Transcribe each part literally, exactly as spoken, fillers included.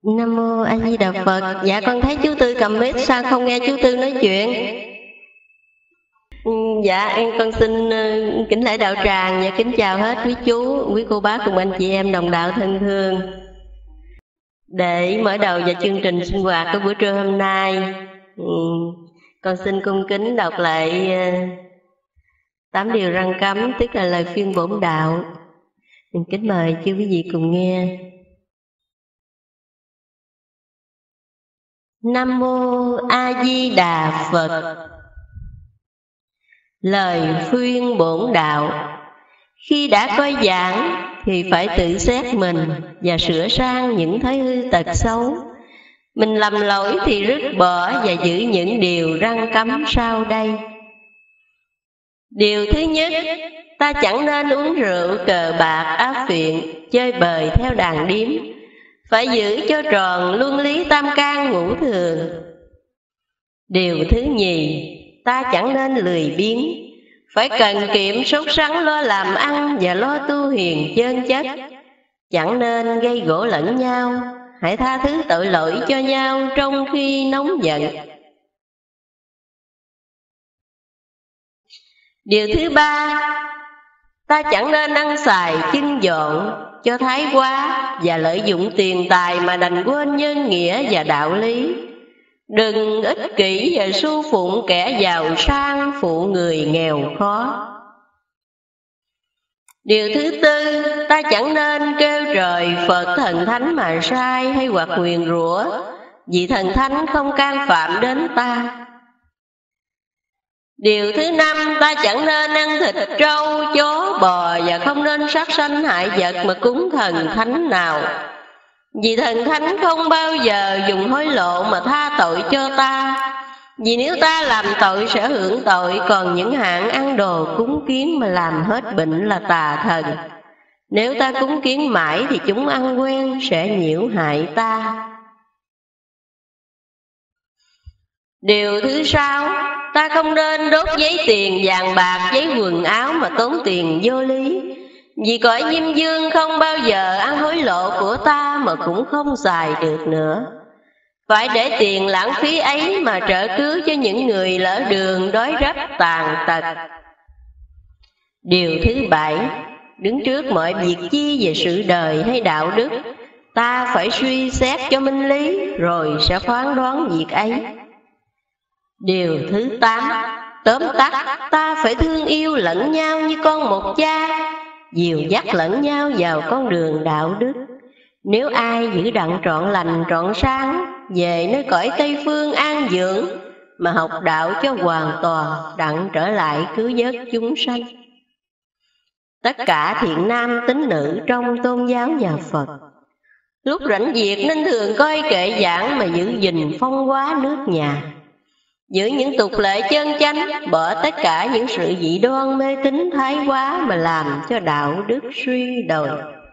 Nam mô A Di Đà Phật. Dạ con thấy chú Tư cầm mic, sao không nghe chú Tư nói chuyện? Dạ em con xin uh, kính lễ đạo tràng và kính chào hết quý chú, quý cô bác cùng anh chị em đồng đạo thân thương. Để mở đầu vào chương trình sinh hoạt của buổi trưa hôm nay, um, con xin cung kính đọc lại uh, tám điều răn cấm, tức là lời khuyên bổn đạo. Mình kính mời chư quý vị cùng nghe. Nam mô A Di Đà Phật. Lời khuyên bổn đạo: khi đã coi giảng thì phải tự xét mình và sửa sang những thói hư tật xấu. Mình lầm lỗi thì rứt bỏ và giữ những điều răn cấm sau đây. Điều thứ nhất, ta chẳng nên uống rượu, cờ bạc, ác phiện, chơi bời theo đàn điếm. Phải giữ cho tròn luân lý tam can ngũ thường. Điều thứ nhì, ta chẳng nên lười biếng, phải cần kiệm sốt sắng lo làm ăn và lo tu hiền chân chất. Chẳng nên gây gổ lẫn nhau, hãy tha thứ tội lỗi cho nhau trong khi nóng giận. Điều thứ ba, ta chẳng nên ăn xài chưng dọn cho thái quá và lợi dụng tiền tài mà đành quên nhân nghĩa và đạo lý. Đừng ích kỷ và su phụng kẻ giàu sang, phụ người nghèo khó. Điều thứ tư, ta chẳng nên kêu trời Phật thần thánh mà sai hay hoặc nguyền rủa, vì thần thánh không can phạm đến ta. Điều thứ năm, ta chẳng nên ăn thịt trâu, chó, bò và không nên sát sanh hại vật mà cúng thần thánh nào. Vì thần thánh không bao giờ dùng hối lộ mà tha tội cho ta. Vì nếu ta làm tội sẽ hưởng tội, còn những hạng ăn đồ cúng kiến mà làm hết bệnh là tà thần. Nếu ta cúng kiến mãi thì chúng ăn quen sẽ nhiễu hại ta. Điều thứ sáu, ta không nên đốt giấy tiền, vàng bạc, giấy quần áo mà tốn tiền vô lý. Vì cõi Diêm Dương không bao giờ ăn hối lộ của ta mà cũng không xài được nữa. Phải để tiền lãng phí ấy mà trợ cứu cho những người lỡ đường, đói rách, tàn tật. Điều thứ bảy, đứng trước mọi việc chi về sự đời hay đạo đức, ta phải suy xét cho minh lý rồi sẽ phán đoán việc ấy. Điều thứ tám, tóm tắt, ta phải thương yêu lẫn nhau như con một cha, dìu dắt lẫn nhau vào con đường đạo đức. Nếu ai giữ đặng trọn lành trọn sáng, về nơi cõi Tây Phương an dưỡng, mà học đạo cho hoàn toàn, đặng trở lại cứu vớt chúng sanh. Tất cả thiện nam tín nữ trong tôn giáo nhà Phật, lúc rảnh việc nên thường coi kệ giảng mà giữ gìn phong hóa nước nhà, giữ những tục lệ chân chánh, bỏ tất cả những sự dị đoan mê tín thái quá mà làm cho đạo đức suy đồi.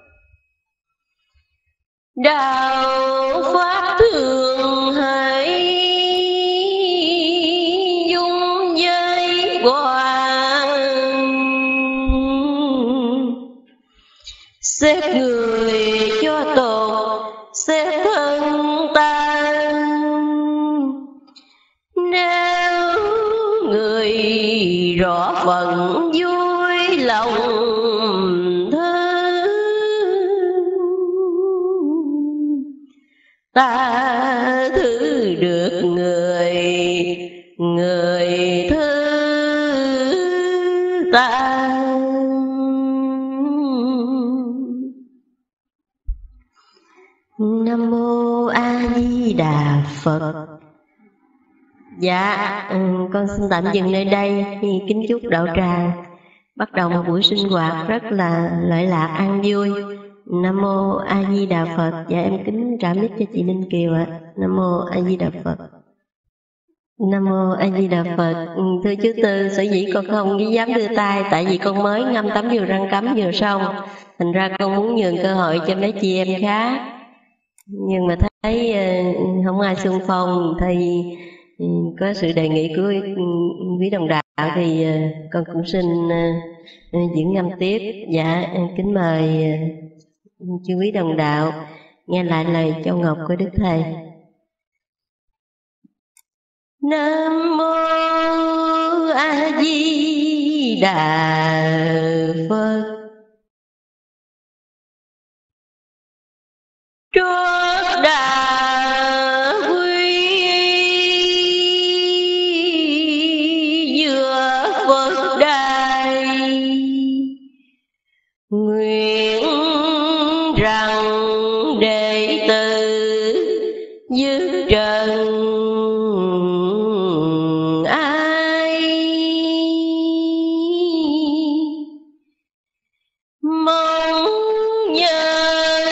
Đạo pháp thường hãy dung với hoàng, xét người cho tột, xét thân ta. Nếu người rõ phận vui lòng thương, ta thứ được người, người thứ ta. Nam mô A Di Đà Phật. Dạ, con xin tạm dừng nơi đây. Kính chúc đạo tràng bắt đầu một buổi sinh hoạt rất là lợi lạc an vui. Nam mô A Di Đà Phật. Dạ em kính trả mic cho chị Ninh Kiều ạ. Nam mô A Di Đà Phật. Nam mô A Di Đà Phật. Thưa chú Tư, sở dĩ con không dám đưa tay tại vì con mới ngâm tắm điều răn cấm vừa xong, thành ra con muốn nhường cơ hội cho mấy chị em khác, nhưng mà thấy không ai xung phong thì có sự đề nghị của quý đồng đạo thì con cũng xin diễn ngâm tiếp. Dạ kính mời chư quý đồng đạo Nghe lại lời châu ngọc của Đức Thầy. Nam mô A Di Đà Phật. Trước đà quy giữa Phật đài, nguyện rằng đệ tử dưới trần ai mong nhờ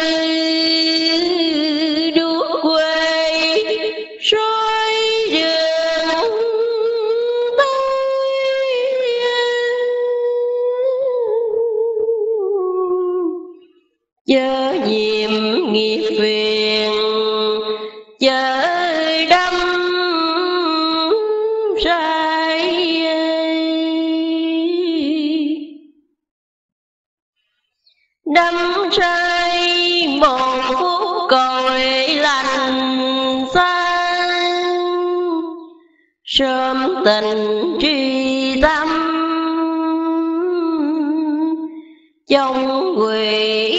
đuốc quê soi đường tôi, chớ nhiễm nghiệp phiền chớ đắm say, đắm say một phút còi lành xa, sớm tình tri tâm trong quỷ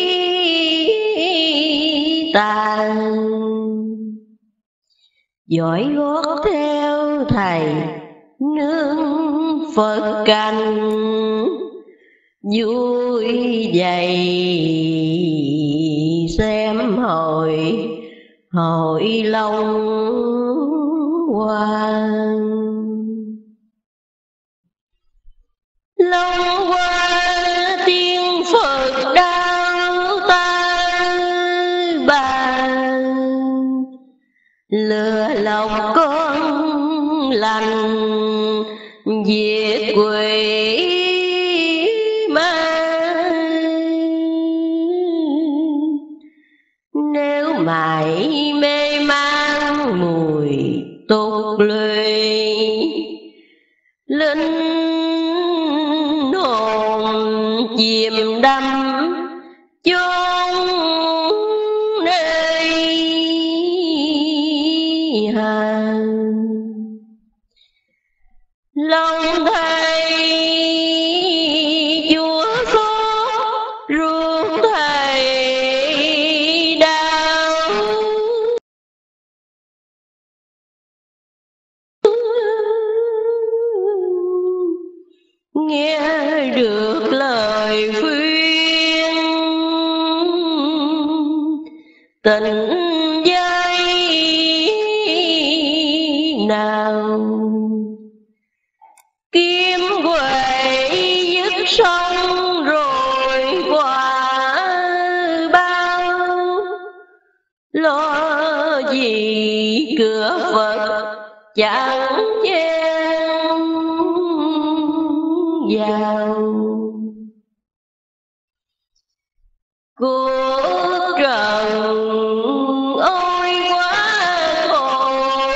tàn. Dõi gót theo thầy nương Phật canh, vui dậy xem hồi hội long hoàng. Long hoa tiên Phật đau ta bàn, lừa lòng con lành diệt quỷ ma. Nếu mãi mê man mùi tục lụy, linh hồn chìm đắm chốn nơi hàng. Lòng thầy chúa xót ruột thầy đau, nghe được lời khuyên tình dây nào. Kiếm huệ dứt sông rồi quả bao, lo gì cửa Phật chẳng chen vào. Cuộc trần ôi quá khổ,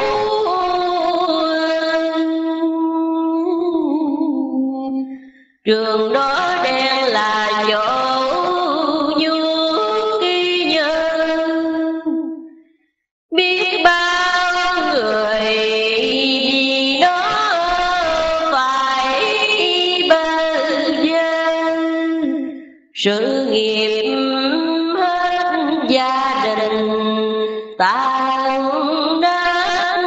trường đó đen là chỗ vua ghi nhớ. Biết bao người vì đó phải bơ vơ, sự nghiệp hết gia đình tan đám.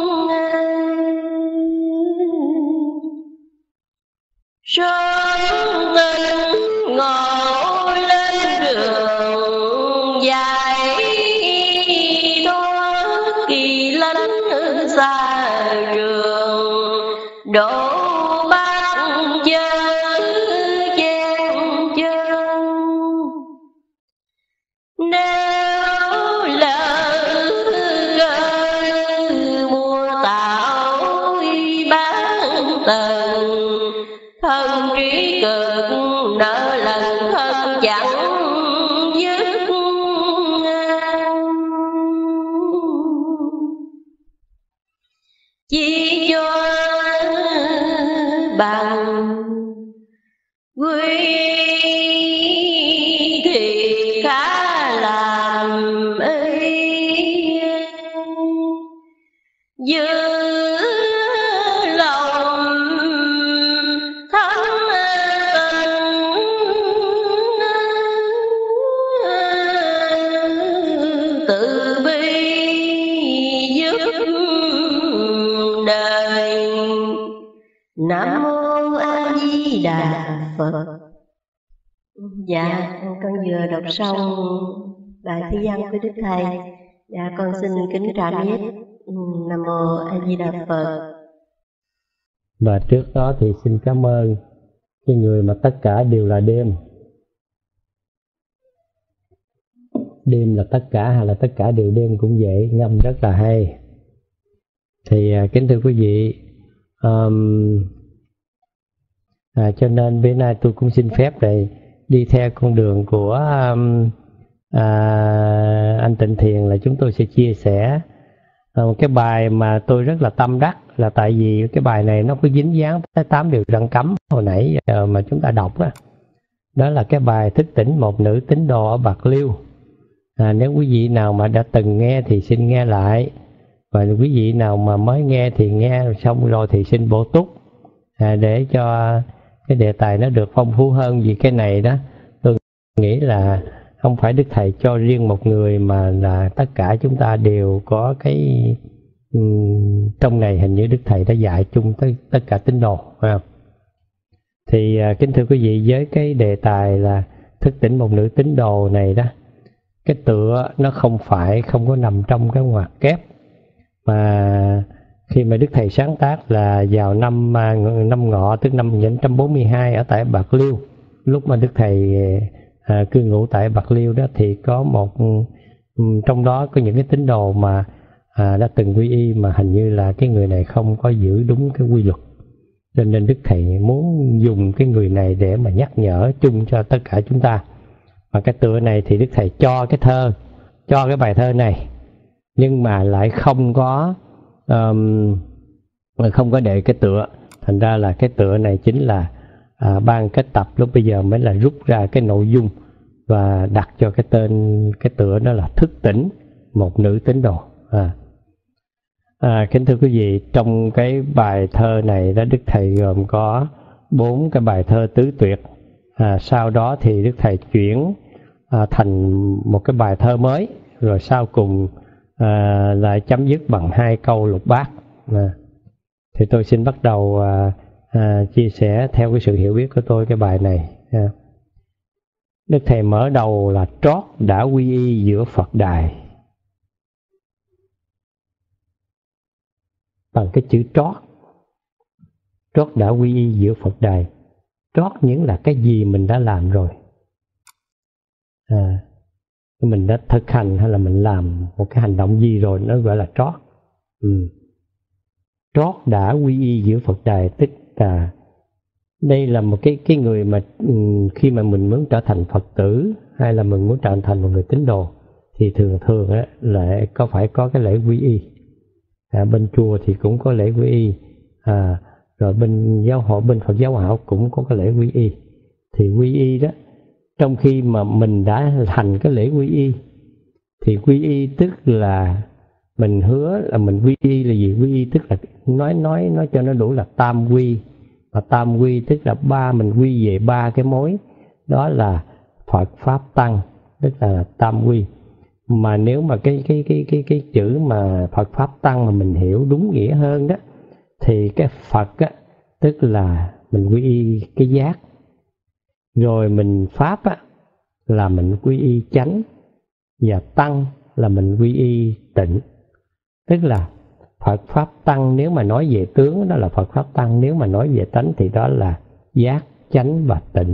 Sớm tình ngồi lên đường dài thoát, kỳ lánh xa trường đổ bát chớ chen chân. Nếu lỡ gơi mua tạo bán tần, thân trí cực nợ lần thân chẳng dứt. Chỉ cho bằng quý thì khá làm từ bi giúp đời. Nam mô A Di Đà Phật. Dạ, con vừa đọc xong bài thi văn của Đức Thầy. Dạ, con xin kính trả biết. Nam mô A Di Đà Phật. Và trước đó thì xin cảm ơn cái người mà tất cả đều là đêm. Đêm là tất cả hay là tất cả đều đêm cũng vậy, ngâm rất là hay. Thì kính thưa quý vị, um, à, cho nên bữa nay tôi cũng xin phép để đi theo con đường của um, à, anh Tịnh Thiền, là chúng tôi sẽ chia sẻ một cái bài mà tôi rất là tâm đắc, là tại vì cái bài này nó có dính dáng tới tám điều răn cấm hồi nãy giờ mà chúng ta đọc đó. Đó là cái bài Thức Tỉnh Một Nữ Tín Đồ ở Bạc Liêu. À, nếu quý vị nào mà đã từng nghe thì xin nghe lại, và quý vị nào mà mới nghe thì nghe xong rồi thì xin bổ túc, à, để cho cái đề tài nó được phong phú hơn. Vì cái này đó tôi nghĩ là không phải Đức Thầy cho riêng một người, mà là tất cả chúng ta đều có cái um, trong này hình như Đức Thầy đã dạy chung tới tất cả tín đồ, phải không? Thì uh, kính thưa quý vị, với cái đề tài là thức tỉnh một nữ tín đồ này đó, cái tựa nó không phải không có nằm trong cái ngoặc kép, mà khi mà Đức Thầy sáng tác là vào năm năm Ngọ, tức năm một nghìn chín trăm bốn mươi hai ở tại Bạc Liêu. Lúc mà Đức Thầy à, cư ngụ tại Bạc Liêu đó, thì có một trong đó có những cái tín đồ mà à, đã từng quy y, mà hình như là cái người này không có giữ đúng cái quy luật, cho nên Đức Thầy muốn dùng cái người này để mà nhắc nhở chung cho tất cả chúng ta. Và cái tựa này thì Đức Thầy cho cái thơ, cho cái bài thơ này, nhưng mà lại không có um, không có để cái tựa. Thành ra là cái tựa này chính là à, ban kết tập lúc bây giờ mới là rút ra cái nội dung và đặt cho cái tên cái tựa đó là Thức Tỉnh Một Nữ Tín Đồ. À, à, kính thưa quý vị, trong cái bài thơ này đó, Đức Thầy gồm có bốn cái bài thơ tứ tuyệt. À, sau đó thì Đức Thầy chuyển à, thành một cái bài thơ mới, rồi sau cùng à, lại chấm dứt bằng hai câu lục bát. À, thì tôi xin bắt đầu à, à, chia sẻ theo cái sự hiểu biết của tôi cái bài này. À, Đức Thầy mở đầu là trót đã quy y giữa Phật đài, bằng cái chữ trót. Trót đã quy y giữa Phật đài. Trót những là cái gì mình đã làm rồi, à, mình đã thực hành hay là mình làm một cái hành động gì rồi, nó gọi là trót. Ừ. Trót đã quy y giữa Phật đài, tức là đây là một cái cái người mà um, khi mà mình muốn trở thành Phật tử hay là mình muốn trở thành một người tín đồ thì thường thường á, là có phải có cái lễ quy y. À, bên chùa thì cũng có lễ quy y, à, rồi bên giáo hội, bên Phật giáo Hảo cũng có cái lễ quy y. Thì quy y đó, trong khi mà mình đã hành cái lễ quy y thì quy y tức là mình hứa là mình quy y là gì? Quy y tức là nói nói nói cho nó đủ là tam quy. Và tam quy tức là ba, mình quy về ba cái mối, đó là Phật Pháp Tăng, tức là tam quy. Mà nếu mà cái cái cái cái cái chữ mà Phật Pháp Tăng mà mình hiểu đúng nghĩa hơn đó, thì cái Phật á, tức là mình quy y cái giác, rồi mình Pháp á, là mình quy y chánh, và Tăng là mình quy y tịnh. Tức là Phật Pháp Tăng, nếu mà nói về tướng đó là Phật Pháp Tăng, nếu mà nói về tánh thì đó là giác, chánh và tịnh.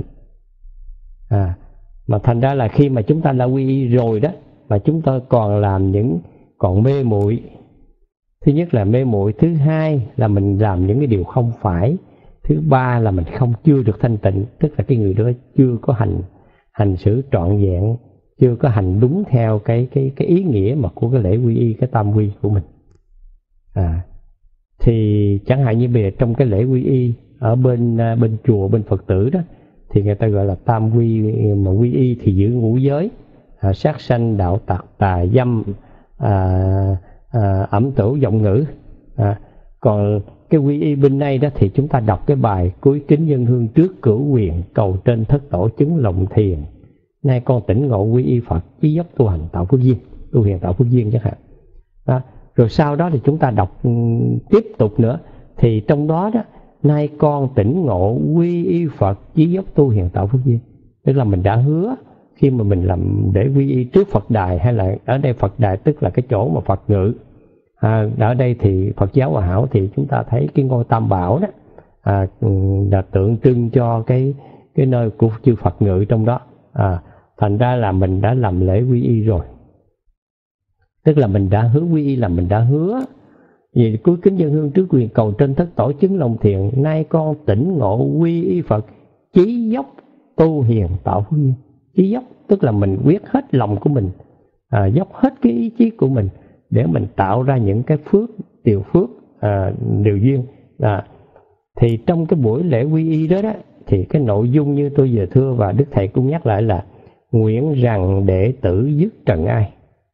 À, mà thành ra là khi mà chúng ta đã quy y rồi đó, mà chúng ta còn làm những còn mê muội. Thứ nhất là mê muội, thứ hai là mình làm những cái điều không phải, thứ ba là mình không chưa được thanh tịnh, tức là cái người đó chưa có hành hành xử trọn vẹn, chưa có hành đúng theo cái cái cái ý nghĩa mà của cái lễ quy y, cái tam quy của mình. À, thì chẳng hạn như bây giờ trong cái lễ quy y ở bên bên chùa, bên Phật tử đó, thì người ta gọi là tam quy. Mà quy y thì giữ ngũ giới, à, sát sanh, đạo tặc, tà dâm, à, à, ẩm tửu, vọng ngữ. À, còn cái quy y bên đây đó thì chúng ta đọc cái bài cúi kính dân hương trước cửu quyền, cầu trên thất tổ chứng lòng thiền, nay con tỉnh ngộ quy y Phật, chí dốc tu hành tạo phước duyên. tu hiền tạo phước duyên chẳng hạn. Đó. Rồi sau đó thì chúng ta đọc tiếp tục nữa, thì trong đó đó, nay con tỉnh ngộ quy y Phật chí dốc tu hiền tạo phước duyên. Tức là mình đã hứa khi mà mình làm để quy y trước Phật đài, hay là ở đây Phật đài tức là cái chỗ mà Phật ngự. À, ở đây thì Phật giáo Hòa Hảo thì chúng ta thấy cái ngôi Tam Bảo đó, à, là tượng trưng cho cái cái nơi của chư Phật ngự trong đó. À, thành ra là mình đã làm lễ quy y rồi, tức là mình đã hứa quy y, là mình đã hứa vì cúi kính dân hương trước quyền cầu trên thất tổ chứng lòng thiện, nay con tỉnh ngộ quy y Phật chí dốc tu hiền tạo phước duyên. Chí dốc tức là mình quyết hết lòng của mình, à, dốc hết cái ý chí của mình để mình tạo ra những cái phước, điều phước, à, điều duyên. À, thì trong cái buổi lễ quy y đó đó, thì cái nội dung như tôi vừa thưa và Đức Thầy cũng nhắc lại là nguyện rằng đệ tử dứt trần ai.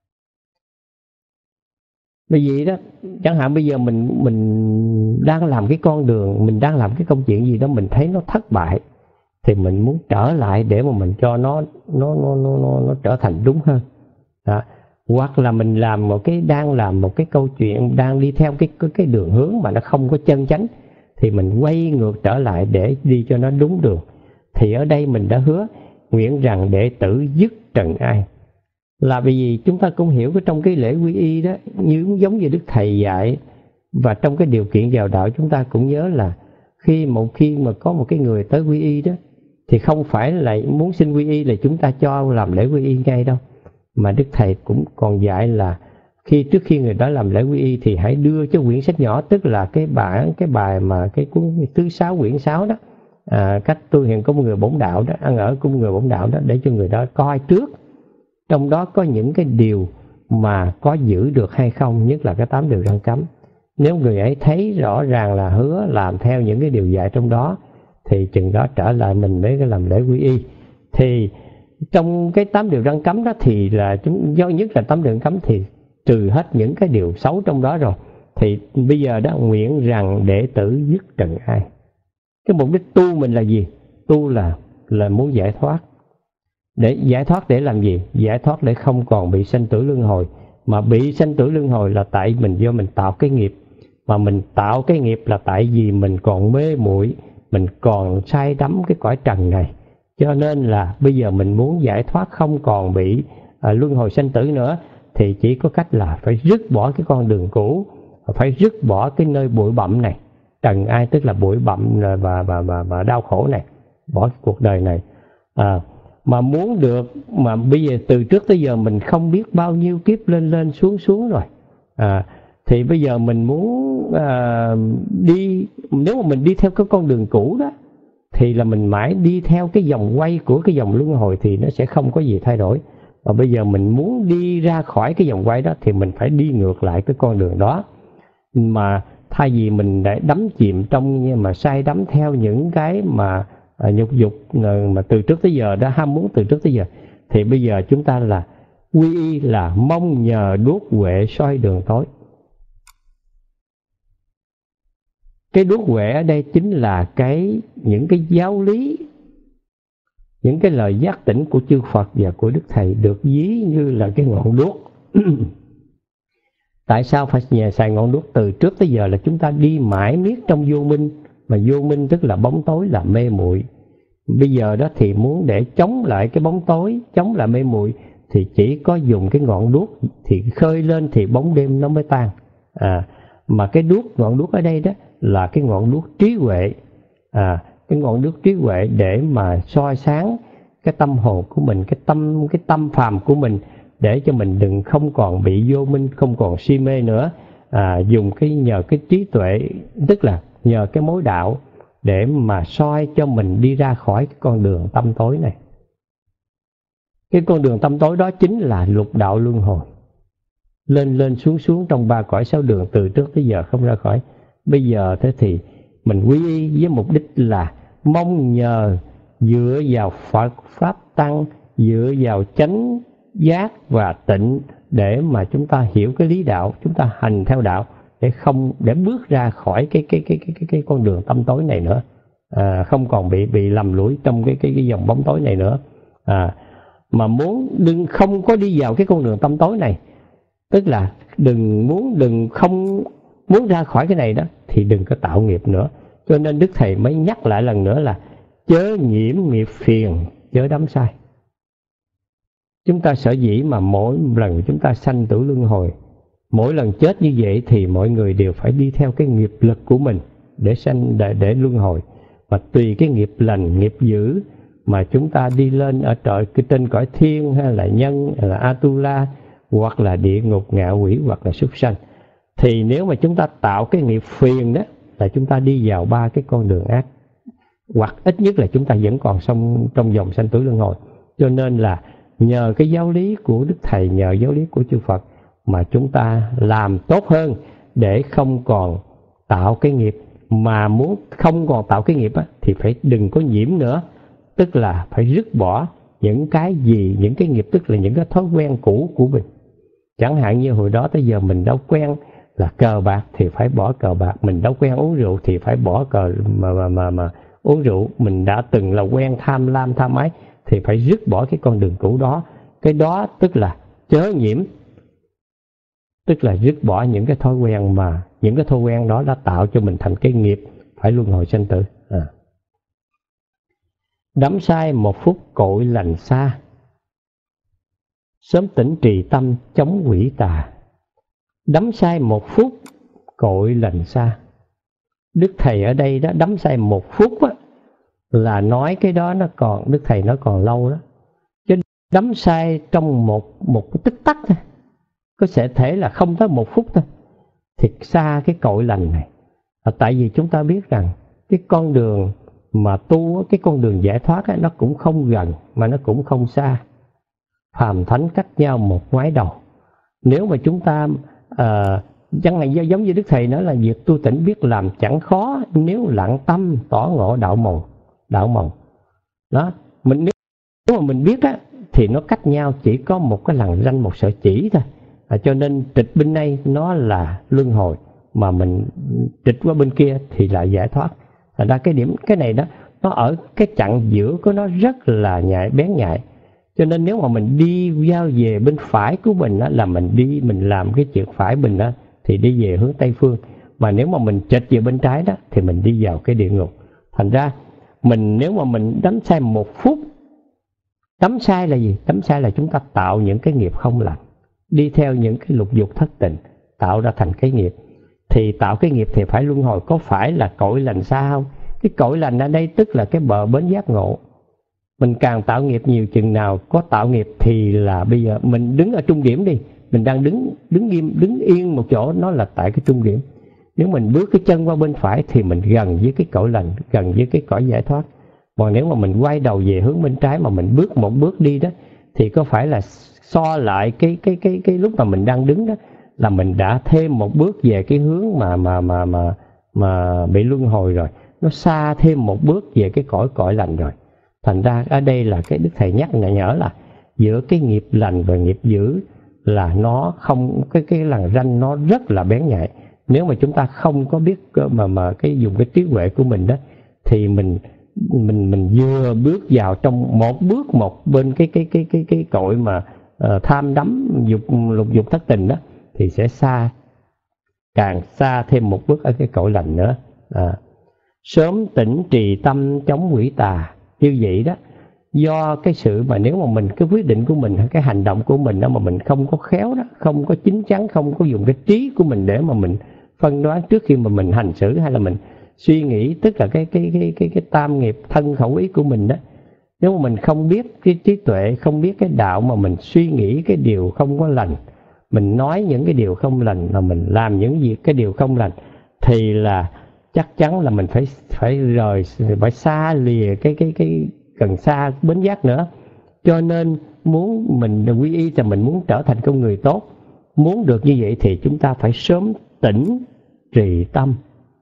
Bởi vì đó, chẳng hạn bây giờ mình mình đang làm cái con đường, mình đang làm cái công chuyện gì đó, mình thấy nó thất bại, thì mình muốn trở lại để mà mình cho nó nó nó nó nó, nó trở thành đúng hơn. Đó. Hoặc là mình làm một cái đang làm một cái câu chuyện, đang đi theo cái cái, cái đường hướng mà nó không có chân chánh, thì mình quay ngược trở lại để đi cho nó đúng đường. Thì ở đây mình đã hứa nguyện rằng đệ tử dứt trần ai, là vì chúng ta cũng hiểu cái trong cái lễ quy y đó, như giống như Đức Thầy dạy, và trong cái điều kiện vào đạo chúng ta cũng nhớ là khi một khi mà có một cái người tới quy y đó, thì không phải là muốn xin quy y là chúng ta cho làm lễ quy y ngay đâu, mà Đức Thầy cũng còn dạy là khi trước khi người đó làm lễ quy y thì hãy đưa cho quyển sách nhỏ, tức là cái bản cái bài mà cái cuốn thứ sáu quyển sáu đó, à, cách tu hiền của một người bổn đạo đó, ăn ở của một người bổn đạo đó, để cho người đó coi trước trong đó có những cái điều mà có giữ được hay không, nhất là cái tám điều răn cấm. Nếu người ấy thấy rõ ràng là hứa làm theo những cái điều dạy trong đó, thì chừng đó trở lại mình mới làm lễ quy y. Thì trong cái tám điều răn cấm đó thì là chúng do nhất là tám điều răn cấm thì trừ hết những cái điều xấu trong đó rồi, thì bây giờ đó nguyện rằng đệ tử dứt trần ai. Cái mục đích tu mình là gì? Tu là là muốn giải thoát. Để giải thoát để làm gì? Giải thoát để không còn bị sanh tử luân hồi. Mà bị sanh tử luân hồi là tại mình do mình tạo cái nghiệp. Mà mình tạo cái nghiệp là tại vì mình còn mê muội, mình còn say đắm cái cõi trần này. Cho nên là bây giờ mình muốn giải thoát không còn bị à, luân hồi sanh tử nữa, thì chỉ có cách là phải dứt bỏ cái con đường cũ, phải dứt bỏ cái nơi bụi bặm này. Trần ai tức là bụi bặm và, và, và, và đau khổ này, bỏ cái cuộc đời này. À, mà muốn được, mà bây giờ từ trước tới giờ mình không biết bao nhiêu kiếp lên lên xuống xuống rồi, à, thì bây giờ mình muốn à, đi, nếu mà mình đi theo cái con đường cũ đó, thì là mình mãi đi theo cái vòng quay của cái vòng luân hồi, thì nó sẽ không có gì thay đổi. Và bây giờ mình muốn đi ra khỏi cái vòng quay đó, thì mình phải đi ngược lại cái con đường đó. Mà thay vì mình đã đắm chìm trong, nhưng mà say đắm theo những cái mà à, nhục dục mà từ trước tới giờ, đã ham muốn từ trước tới giờ, thì bây giờ chúng ta là quy y là mong nhờ đuốc huệ soi đường tối. Cái đuốc huệ ở đây chính là cái những cái giáo lý, những cái lời giác tỉnh của chư Phật và của Đức Thầy được ví như là cái ngọn đuốc. Tại sao phải nhờ xài ngọn đuốc? Từ trước tới giờ là chúng ta đi mãi miết trong vô minh, mà vô minh tức là bóng tối, là mê muội. Bây giờ đó thì muốn để chống lại cái bóng tối, chống lại mê muội, thì chỉ có dùng cái ngọn đuốc, thì khơi lên thì bóng đêm nó mới tan. À, mà cái đuốc, ngọn đuốc ở đây đó là cái ngọn đuốc trí huệ, à, cái ngọn đuốc trí huệ để mà soi sáng cái tâm hồn của mình, cái tâm cái tâm phàm của mình, để cho mình đừng không còn bị vô minh, không còn si mê nữa. À, dùng cái nhờ cái trí tuệ, tức là nhờ cái mối đạo để mà soi cho mình đi ra khỏi cái con đường tâm tối này. Cái con đường tâm tối đó chính là lục đạo luân hồi, lên lên xuống xuống trong ba cõi sáu đường từ trước tới giờ không ra khỏi. Bây giờ thế thì mình quy y với mục đích là mong nhờ dựa vào Phật Pháp Tăng, dựa vào chánh giác và tịnh để mà chúng ta hiểu cái lý đạo, chúng ta hành theo đạo để không để bước ra khỏi cái cái cái cái cái, cái con đường tâm tối này nữa, à, không còn bị bị lầm lũi trong cái cái cái dòng bóng tối này nữa. À, mà muốn đừng không có đi vào cái con đường tâm tối này, tức là đừng muốn đừng không muốn ra khỏi cái này đó, thì đừng có tạo nghiệp nữa. Cho nên Đức Thầy mới nhắc lại lần nữa là chớ nhiễm nghiệp phiền, chớ đắm sai. Chúng ta sở dĩ mà mỗi lần chúng ta sanh tử luân hồi, mỗi lần chết như vậy thì mọi người đều phải đi theo cái nghiệp lực của mình để sanh để, để luân hồi. Và tùy cái nghiệp lành, nghiệp dữ mà chúng ta đi lên ở trời trên cõi thiên, hay là nhân, hay là Atula, hoặc là địa ngục, ngạ quỷ, hoặc là súc sanh. Thì nếu mà chúng ta tạo cái nghiệp phiền đó, là chúng ta đi vào ba cái con đường ác, hoặc ít nhất là chúng ta vẫn còn trong, trong dòng sanh tử luân hồi. Cho nên là nhờ cái giáo lý của Đức Thầy, nhờ giáo lý của chư Phật mà chúng ta làm tốt hơn để không còn tạo cái nghiệp. Mà muốn không còn tạo cái nghiệp á, thì phải đừng có nhiễm nữa, tức là phải dứt bỏ những cái gì, những cái nghiệp, tức là những cái thói quen cũ của mình. Chẳng hạn như hồi đó tới giờ mình đã quen là cờ bạc thì phải bỏ cờ bạc, mình đã quen uống rượu thì phải bỏ cờ mà mà mà, mà uống rượu, mình đã từng là quen tham lam tham ái thì phải dứt bỏ cái con đường cũ đó. Cái đó tức là chớ nhiễm, tức là dứt bỏ những cái thói quen mà những cái thói quen đó đã tạo cho mình thành cái nghiệp phải luân hồi sanh tử. À. Đắm sai một phút cội lành xa, sớm tỉnh trì tâm chống quỷ tà. Đắm sai một phút cội lành xa. Đức Thầy ở đây đó, đắm sai một phút á, là nói cái đó nó còn, Đức Thầy nó còn lâu đó. Chứ đắm sai trong một một cái tích tắc thôi, có sẽ thể là không tới một phút thôi, thiệt xa cái cội lành này. À, tại vì chúng ta biết rằng cái con đường mà tu, cái con đường giải thoát ấy, nó cũng không gần mà nó cũng không xa. Phàm thánh cách nhau một ngoái đầu. Nếu mà chúng ta à, chẳng hạn giống như Đức Thầy nói là việc tu tỉnh biết làm chẳng khó, nếu lặng tâm tỏ ngộ đạo màu đạo màu đó. Mình nếu mà mình biết á, thì nó cách nhau chỉ có một cái lằn ranh, một sợi chỉ thôi. À, cho nên trịch bên đây nó là luân hồi, mà mình trịch qua bên kia thì là giải thoát. Thành ra cái điểm cái này đó, nó ở cái chặng giữa của nó rất là nhạy, bén nhạy. Cho nên nếu mà mình đi giao về bên phải của mình đó, là mình đi mình làm cái chuyện phải mình đó, thì đi về hướng Tây Phương. Mà nếu mà mình trịch về bên trái đó thì mình đi vào cái địa ngục. Thành ra mình nếu mà mình đắm sai một phút, đắm sai là gì? Đắm sai là chúng ta tạo những cái nghiệp không lành, đi theo những cái lục dục thất tình, tạo ra thành cái nghiệp. Thì tạo cái nghiệp thì phải luân hồi, có phải là cội lành xa không? Cái cội lành ở đây tức là cái bờ bến giác ngộ. Mình càng tạo nghiệp nhiều chừng nào có tạo nghiệp thì là bây giờ mình đứng ở trung điểm đi, mình đang đứng đứng im đứng yên một chỗ, nó là tại cái trung điểm. Nếu mình bước cái chân qua bên phải thì mình gần với cái cõi lành, gần với cái cõi giải thoát. Còn nếu mà mình quay đầu về hướng bên trái mà mình bước một bước đi đó, thì có phải là so lại cái cái cái cái lúc mà mình đang đứng đó, là mình đã thêm một bước về cái hướng mà mà mà mà mà bị luân hồi rồi, nó xa thêm một bước về cái cõi cõi lành rồi. Thành ra ở đây là cái Đức Thầy nhắc nhở là giữa cái nghiệp lành và nghiệp dữ là nó không, cái cái lằn ranh nó rất là bén nhạy. Nếu mà chúng ta không có biết mà mà cái dùng cái trí huệ của mình đó, thì mình mình mình vừa bước vào trong một bước một bên cái cái cái cái cái cội mà uh, tham đắm dục lục dục thất tình đó, thì sẽ xa, càng xa thêm một bước ở cái cội lành nữa. À. Sớm tỉnh trì tâm chống quỷ tà. Như vậy đó, do cái sự mà nếu mà mình cái quyết định của mình, cái hành động của mình đó mà mình không có khéo đó, không có chín chắn, không có dùng cái trí của mình để mà mình phân đoán trước khi mà mình hành xử, hay là mình suy nghĩ, tức là cái cái cái cái cái tam nghiệp thân khẩu ý của mình đó. Nếu mà mình không biết cái trí tuệ, không biết cái đạo mà mình suy nghĩ cái điều không có lành, mình nói những cái điều không lành, mà mình làm những việc cái điều không lành, thì là chắc chắn là mình phải phải rời, phải xa lìa cái cái cái gần xa bến giác nữa. Cho nên muốn mình quy y là mình muốn trở thành con người tốt, muốn được như vậy thì chúng ta phải sớm tỉnh trì tâm.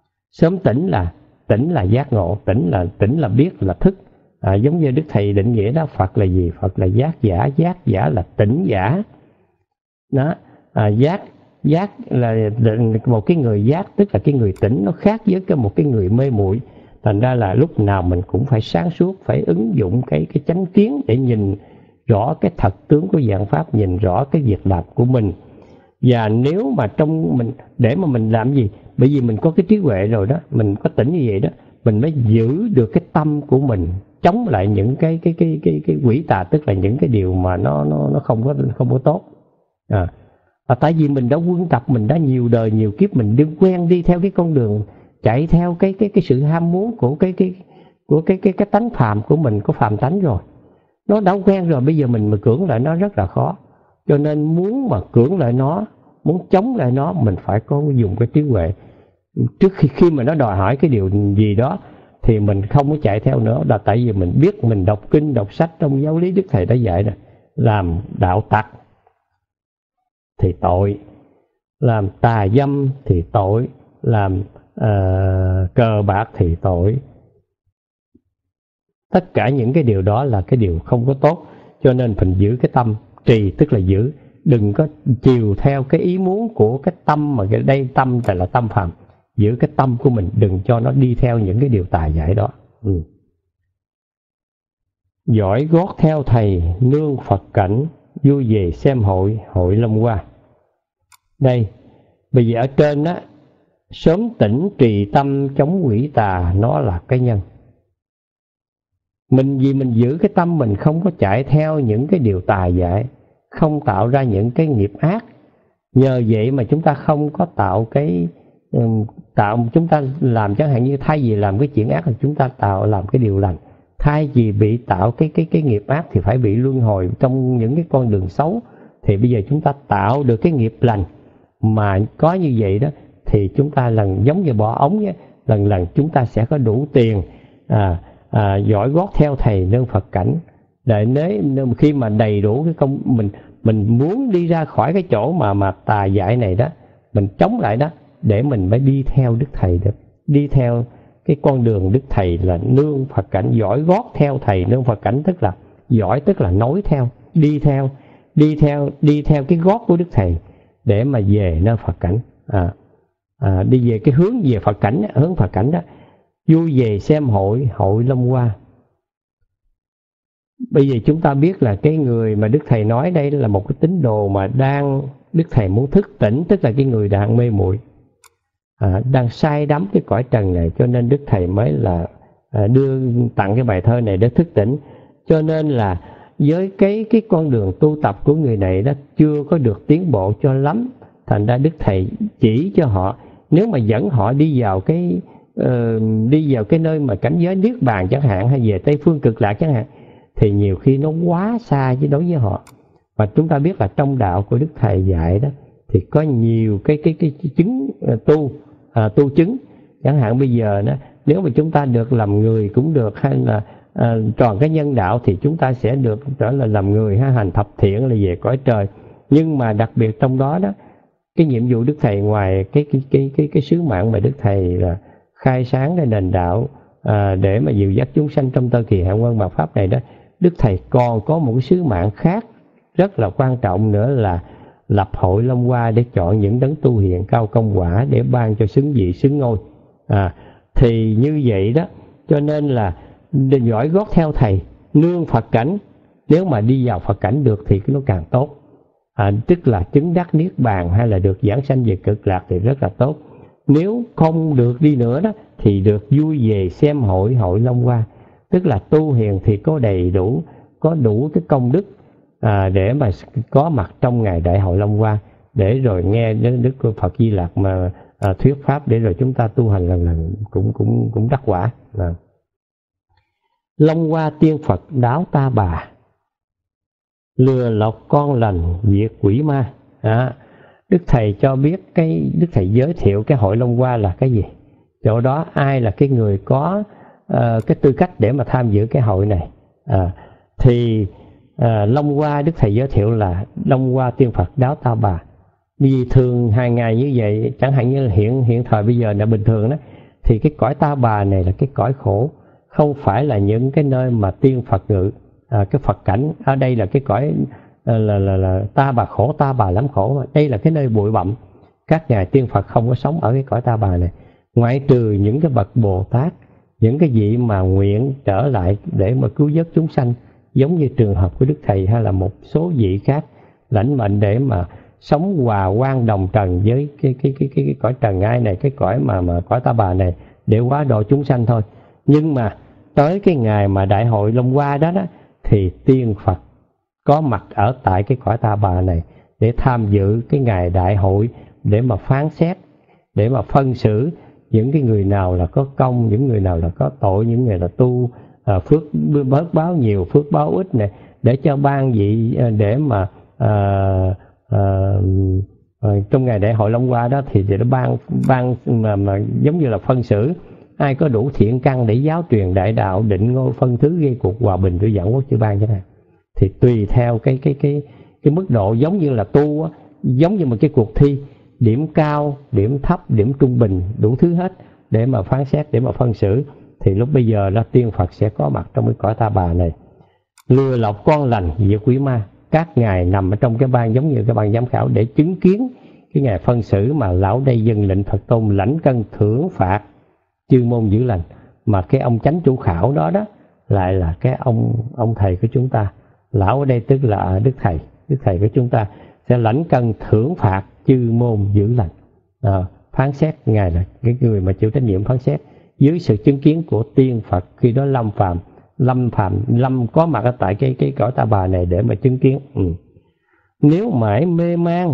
Sớm tỉnh là tỉnh là giác ngộ, tỉnh là tỉnh là biết, là thức. À, giống như Đức Thầy định nghĩa đó, Phật là gì? Phật là giác giả, giác giả là tỉnh giả. Đó, à, giác giác là một cái người giác, tức là cái người tỉnh, nó khác với cái một cái người mê muội. Thành ra là lúc nào mình cũng phải sáng suốt, phải ứng dụng cái cái chánh kiến để nhìn rõ cái thật tướng của dạng pháp, nhìn rõ cái việc làm của mình. Và nếu mà trong mình, để mà mình làm gì, bởi vì mình có cái trí huệ rồi đó, mình có tỉnh như vậy đó, mình mới giữ được cái tâm của mình, chống lại những cái cái cái cái cái quỷ tà, tức là những cái điều mà nó nó nó không có không có tốt. À, à tại vì mình đã quân tập, mình đã nhiều đời nhiều kiếp mình đi quen đi theo cái con đường, chạy theo cái cái cái sự ham muốn của cái cái của cái cái cái tánh phàm của mình, có phàm tánh rồi, nó đã quen rồi. Bây giờ mình mà cưỡng lại nó rất là khó, cho nên muốn mà cưỡng lại nó, muốn chống lại nó, mình phải có dùng cái trí huệ. Trước khi khi mà nó đòi hỏi cái điều gì đó thì mình không có chạy theo nữa, là tại vì mình biết, mình đọc kinh đọc sách trong giáo lý Đức Thầy đã dạy rồi, làm đạo tặc thì tội, làm tà dâm thì tội, làm uh, cờ bạc thì tội. Tất cả những cái điều đó là cái điều không có tốt, cho nên mình giữ cái tâm trì, tức là giữ, đừng có chiều theo cái ý muốn của cái tâm, mà cái đây tâm là tâm phàm. Giữ cái tâm của mình, đừng cho nó đi theo những cái điều tà dại đó. Ừ. Giỏi gót theo thầy, nương Phật cảnh, vui về xem hội, hội Long Hoa. Đây, bây giờ ở trên á, sớm tỉnh trì tâm chống quỷ tà, nó là cái nhân. Mình vì mình giữ cái tâm mình không có chạy theo những cái điều tà dại, không tạo ra những cái nghiệp ác. Nhờ vậy mà chúng ta không có tạo cái tạo chúng ta làm, chẳng hạn như thay vì làm cái chuyện ác thì chúng ta tạo làm cái điều lành. Thay vì bị tạo cái cái cái nghiệp ác thì phải bị luân hồi trong những cái con đường xấu, thì bây giờ chúng ta tạo được cái nghiệp lành. Mà có như vậy đó thì chúng ta lần giống như bỏ ống nhé, lần lần chúng ta sẽ có đủ tiền. À, à, giỏi gót theo thầy nương Phật cảnh, để nếu khi mà đầy đủ cái công mình mình muốn đi ra khỏi cái chỗ mà mà tà dại này đó, mình chống lại đó, để mình mới đi theo Đức Thầy được, đi theo cái con đường Đức Thầy là nương Phật cảnh. Giỏi gót theo thầy nương Phật cảnh, tức là giỏi, tức là nối theo, đi theo, đi theo, đi theo cái gót của Đức Thầy để mà về nơi Phật cảnh. À, à, đi về cái hướng về Phật cảnh, hướng Phật cảnh đó, vui về xem hội, hội Long Hoa. Bây giờ chúng ta biết là cái người mà Đức Thầy nói đây là một cái tín đồ mà đang, Đức Thầy muốn thức tỉnh, tức là cái người đang mê muội, à, đang say đắm cái cõi trần này, cho nên Đức Thầy mới là à, đưa tặng cái bài thơ này để thức tỉnh. Cho nên là với cái cái con đường tu tập của người này đó chưa có được tiến bộ cho lắm, thành ra Đức Thầy chỉ cho họ, nếu mà dẫn họ đi vào cái uh, đi vào cái nơi mà cảnh giới niết bàn chẳng hạn, hay về Tây Phương Cực Lạc chẳng hạn, thì nhiều khi nó quá xa với đối với họ. Và chúng ta biết là trong đạo của Đức Thầy dạy đó thì có nhiều cái cái cái chứng uh, tu à, tu chứng. Chẳng hạn bây giờ đó, nếu mà chúng ta được làm người cũng được, hay là à, tròn cái nhân đạo thì chúng ta sẽ được trở lại làm người, ha, hành thập thiện là về cõi trời. Nhưng mà đặc biệt trong đó đó, cái nhiệm vụ Đức Thầy ngoài cái cái cái cái cái sứ mạng mà Đức Thầy là khai sáng cái nền đạo à, để mà dìu dắt chúng sanh trong tơ kỳ hạn quân mạt pháp này đó, Đức Thầy còn có một cái sứ mạng khác rất là quan trọng nữa, là lập hội Long Hoa để chọn những đấng tu hiền cao công quả để ban cho xứng vị xứng ngôi. À, thì như vậy đó, cho nên là giỏi gót theo thầy, nương Phật cảnh. Nếu mà đi vào Phật cảnh được thì nó càng tốt, à, tức là chứng đắc niết bàn hay là được giảng sanh về cực lạc thì rất là tốt. Nếu không được đi nữa đó thì được vui về xem hội, hội Long Hoa, tức là tu hiền thì có đầy đủ, có đủ cái công đức à, để mà có mặt trong ngày đại hội Long Hoa, để rồi nghe đến Đức Phật Di Lặc mà à, thuyết pháp, để rồi chúng ta tu hành lần lần cũng cũng cũng đắc quả. À. Long Hoa tiên Phật đáo ta bà, lừa lọc con lành diệt quỷ ma. À, Đức Thầy cho biết cái, Đức Thầy giới thiệu cái hội Long Hoa là cái gì, chỗ đó ai là cái người có uh, cái tư cách để mà tham dự cái hội này. À, thì uh, Long Hoa Đức Thầy giới thiệu là Long Hoa tiên Phật đáo ta bà. Vì thường hàng ngày như vậy, chẳng hạn như hiện hiện thời bây giờ là bình thường đó, thì cái cõi ta bà này là cái cõi khổ, không phải là những cái nơi mà tiên Phật ngự. À, cái Phật cảnh ở đây là cái cõi là, là, là, là ta bà khổ, ta bà lắm khổ mà. Đây là cái nơi bụi bặm, các ngài tiên Phật không có sống ở cái cõi ta bà này, ngoại trừ những cái bậc Bồ Tát, những cái vị mà nguyện trở lại để mà cứu vớt chúng sanh, giống như trường hợp của Đức Thầy hay là một số vị khác lãnh mệnh để mà sống hòa quan đồng trần với cái cái cái cái, cái cõi trần ai này, cái cõi mà mà cõi Ta Bà này, để hóa độ chúng sanh thôi. Nhưng mà tới cái ngày mà đại hội Long Hoa đó đó thì tiên Phật có mặt ở tại cái cõi Ta Bà này để tham dự cái ngày đại hội, để mà phán xét, để mà phân xử những cái người nào là có công, những người nào là có tội, những người là tu à, phước bớt báo nhiều, phước báo ít này, để cho ban vị để mà à, à, à, trong ngày đại hội Long Hoa đó thì để ban ban mà, mà giống như là phân xử ai có đủ thiện căn để giáo truyền đại đạo, định ngôi phân thứ, gây cuộc hòa bình với vạn quốc chư ban chẳng hạn. Thì tùy theo cái cái cái cái mức độ, giống như là tu á, giống như một cái cuộc thi, điểm cao, điểm thấp, điểm trung bình, đủ thứ hết để mà phán xét, để mà phân xử. Thì lúc bây giờ là tiên Phật sẽ có mặt trong cái cõi Ta Bà này, lừa lọc con lành, diệt quỷ ma. Các ngài nằm ở trong cái ban giống như cái ban giám khảo để chứng kiến cái ngày phân xử mà lão đây dâng lệnh Phật Tôn lãnh cân thưởng phạt chư môn giữ lành. Mà cái ông chánh chủ khảo đó đó lại là cái ông ông thầy của chúng ta. Lão ở đây tức là Đức Thầy, Đức Thầy của chúng ta sẽ lãnh cân thưởng phạt chư môn giữ lành, à, phán xét. Ngài là cái người mà chịu trách nhiệm phán xét dưới sự chứng kiến của tiên Phật khi đó lâm phàm lâm phàm lâm có mặt ở tại cái cái cõi Ta Bà này để mà chứng kiến. Ừ. Nếu mãi mê man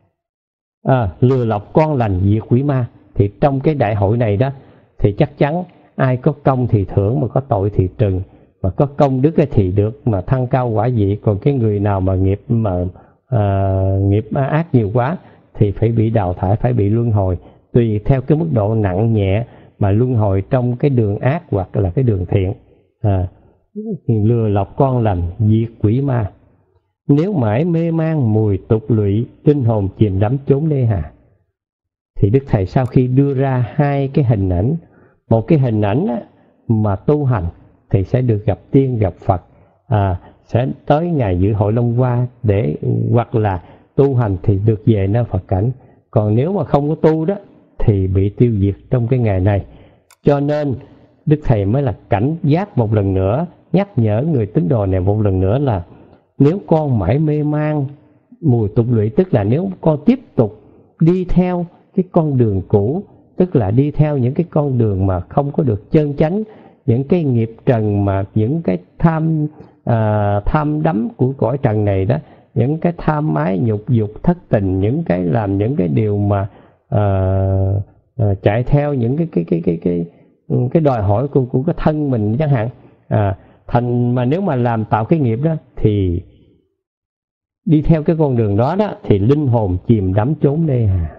à, lừa lọc con lành, diệt quỷ ma, thì trong cái đại hội này đó thì chắc chắn ai có công thì thưởng, mà có tội thì trừng, mà có công đức thì được mà thăng cao quả vị. Còn cái người nào mà nghiệp mà à, nghiệp ác nhiều quá thì phải bị đào thải, phải bị luân hồi, tùy theo cái mức độ nặng nhẹ mà luân hồi trong cái đường ác hoặc là cái đường thiện. À, lừa lọc con lành, diệt quỷ ma. Nếu mãi mê man mùi tục lụy, linh hồn chìm đắm chốn đê hà. Thì Đức Thầy sau khi đưa ra hai cái hình ảnh, một cái hình ảnh mà tu hành thì sẽ được gặp tiên gặp Phật, à, sẽ tới ngày dự hội Long Hoa, để hoặc là tu hành thì được về nơi Phật cảnh. Còn nếu mà không có tu đó thì bị tiêu diệt trong cái ngày này. Cho nên Đức Thầy mới là cảnh giác một lần nữa, nhắc nhở người tín đồ này một lần nữa là nếu con mãi mê man mùi tục lụy, tức là nếu con tiếp tục đi theo cái con đường cũ, tức là đi theo những cái con đường mà không có được chân chánh, những cái nghiệp trần, mà những cái tham à, tham đắm của cõi trần này đó, những cái tham ái nhục dục thất tình, những cái làm những cái điều mà à, à, chạy theo những cái cái cái cái cái cái đòi hỏi của của cái thân mình chẳng hạn, à, thành mà nếu mà làm tạo cái nghiệp đó thì đi theo cái con đường đó đó thì linh hồn chìm đắm chốn đê hà.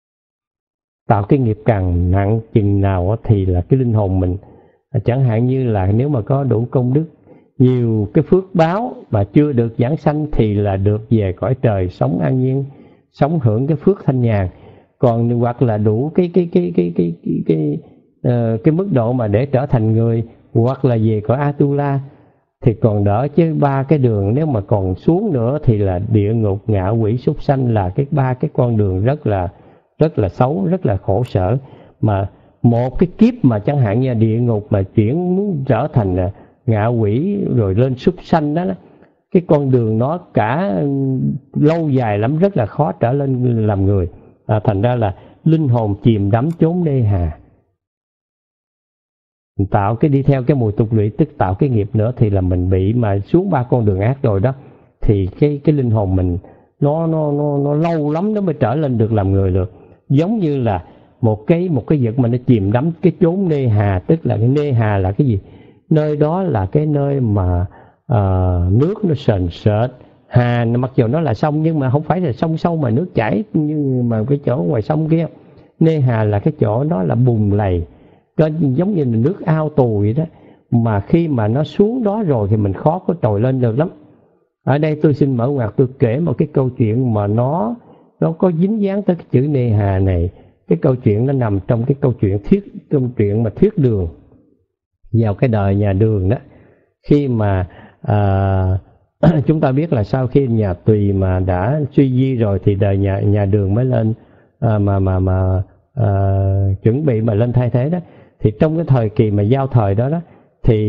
Tạo cái nghiệp càng nặng chừng nào thì là cái linh hồn mình, chẳng hạn như là nếu mà có đủ công đức, nhiều cái phước báo mà chưa được giảng sanh thì là được về cõi trời sống an nhiên, sống hưởng cái phước thanh nhàn. Còn hoặc là đủ cái cái cái cái cái cái cái, cái, uh, cái mức độ mà để trở thành người, hoặc là về cõi Atula thì còn đỡ. Chứ ba cái đường nếu mà còn xuống nữa thì là địa ngục, ngạ quỷ, súc sanh, là cái ba cái con đường rất là rất là xấu, rất là khổ sở. Mà một cái kiếp mà chẳng hạn như địa ngục mà chuyển muốn trở thành ngạ quỷ rồi lên súc sanh đó, đó, cái con đường nó cả lâu dài lắm, rất là khó trở lên làm người. À, thành ra là linh hồn chìm đắm chốn đê hà. Tạo cái đi theo cái mùi tục lụy, tức tạo cái nghiệp nữa, thì là mình bị mà xuống ba con đường ác rồi đó, thì cái cái linh hồn mình nó nó nó nó lâu lắm nó mới trở lên được làm người được. Giống như là một cái một cái vật mà nó chìm đắm cái chốn nê hà, tức là cái nê hà là cái gì? Nơi đó là cái nơi mà uh, nước nó sền sệt. Hà mặc dù nó là sông nhưng mà không phải là sông sâu mà nước chảy như mà cái chỗ ngoài sông kia. Nê hà là cái chỗ đó là bùn lầy, cái giống như là nước ao tù vậy đó. Mà khi mà nó xuống đó rồi thì mình khó có trồi lên được lắm. Ở đây tôi xin mở ngoặt, tôi kể một cái câu chuyện mà nó nó có dính dáng tới cái chữ nê hà này. Cái câu chuyện nó nằm trong cái câu chuyện thuyết câu chuyện mà thuyết Đường vào cái đời nhà Đường đó. Khi mà à, chúng ta biết là sau khi nhà Tùy mà đã suy di rồi thì đời nhà nhà Đường mới lên à, mà mà mà à, chuẩn bị mà lên thay thế đó. Thì trong cái thời kỳ mà giao thời đó đó thì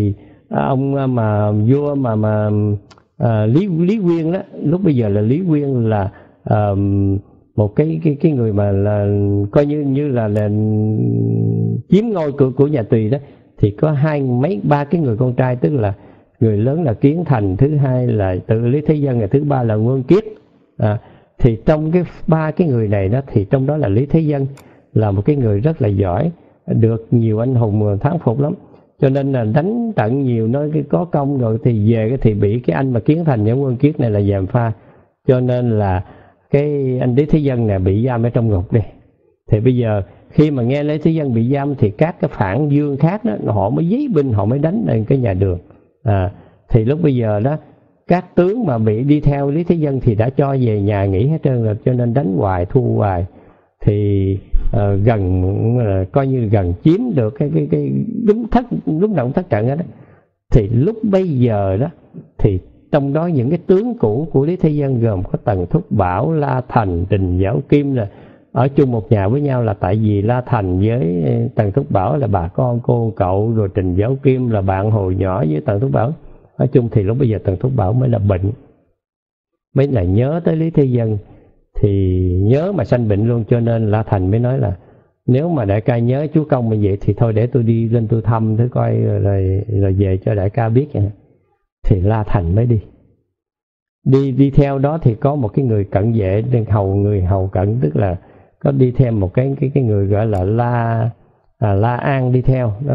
ông mà vua mà mà à, Lý Lý Nguyên đó, lúc bây giờ là Lý Nguyên là à, một cái cái cái người mà là coi như như là, là chiếm ngôi của của nhà Tùy đó, thì có hai mấy ba cái người con trai, tức là người lớn là Kiến Thành, thứ hai là Tự Lý Thế Dân, và thứ ba là Quân Kiết. À, thì trong cái ba cái người này đó, thì trong đó là Lý Thế Dân là một cái người rất là giỏi, được nhiều anh hùng thán phục lắm, cho nên là đánh trận nhiều, nói cái có công rồi thì về thì bị cái anh mà Kiến Thành và Quân Kiết này là gièm pha, cho nên là cái anh Lý Thế Dân này bị giam ở trong ngục đi. Thì bây giờ khi mà nghe Lý Thế Dân bị giam thì các cái phản dương khác đó, họ mới giấy binh, họ mới đánh lên cái nhà Đường. À, thì lúc bây giờ đó, các tướng mà bị đi theo Lý Thế Dân thì đã cho về nhà nghỉ hết trơn rồi, cho nên đánh hoài thua hoài, thì uh, gần uh, coi như gần chiếm được cái cái cái đúng thất lúc nào cũng thất trận đó. Thì lúc bây giờ đó, thì trong đó những cái tướng cũ của Lý Thế Dân gồm có Tần Thúc Bảo, La Thành, Trình Giáo Kim là ở chung một nhà với nhau, là tại vì La Thành với Tần Thúc Bảo là bà con cô cậu, rồi Trình Giáo Kim là bạn hồi nhỏ với Tần Thúc Bảo. Nói chung thì lúc bây giờ Tần Thúc Bảo mới là bệnh, mới là nhớ tới Lý Thế Dân, thì nhớ mà sanh bệnh luôn, cho nên La Thành mới nói là nếu mà đại ca nhớ chúa công như vậy thì thôi để tôi đi lên tôi thăm thử coi, rồi, rồi về cho đại ca biết. Thì La Thành mới đi. Đi đi theo đó thì có một cái người cận vệ, hầu người hầu cận, tức là có đi thêm một cái cái cái người gọi là La à, La An đi theo đó.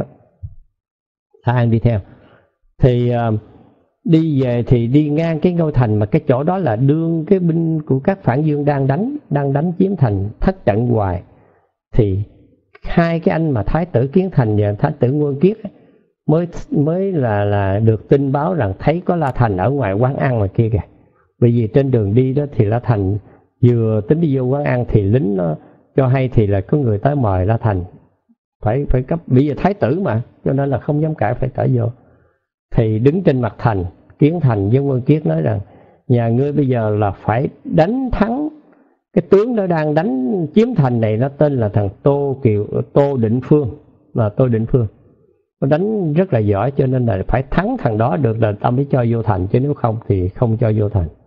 La An đi theo. Thì uh, đi về thì đi ngang cái ngôi thành mà cái chỗ đó là đương cái binh của các phản dương đang đánh, đang đánh chiếm thành, thất trận hoài. Thì hai cái anh mà Thái tử Kiến Thành và Thái tử Quân Kiết mới mới là là được tin báo rằng thấy có La Thành ở ngoài quán ăn ngoài kia kìa. Bởi vì trên đường đi đó thì La Thành vừa tính đi vô quán ăn thì lính nó cho hay thì là có người tới mời La Thành phải phải cấp, bây giờ thái tử mà, cho nên là không dám cãi, phải cãi vô. Thì đứng trên mặt thành, Kiến Thành với Quân Kiết nói rằng nhà ngươi bây giờ là phải đánh thắng cái tướng nó đang đánh chiếm thành này, nó tên là thằng Tô Kiều Tô Định Phương, là Tô Định Phương, nó đánh rất là giỏi, cho nên là phải thắng thằng đó được là ta mới cho vô thành, chứ nếu không thì không cho vô thành.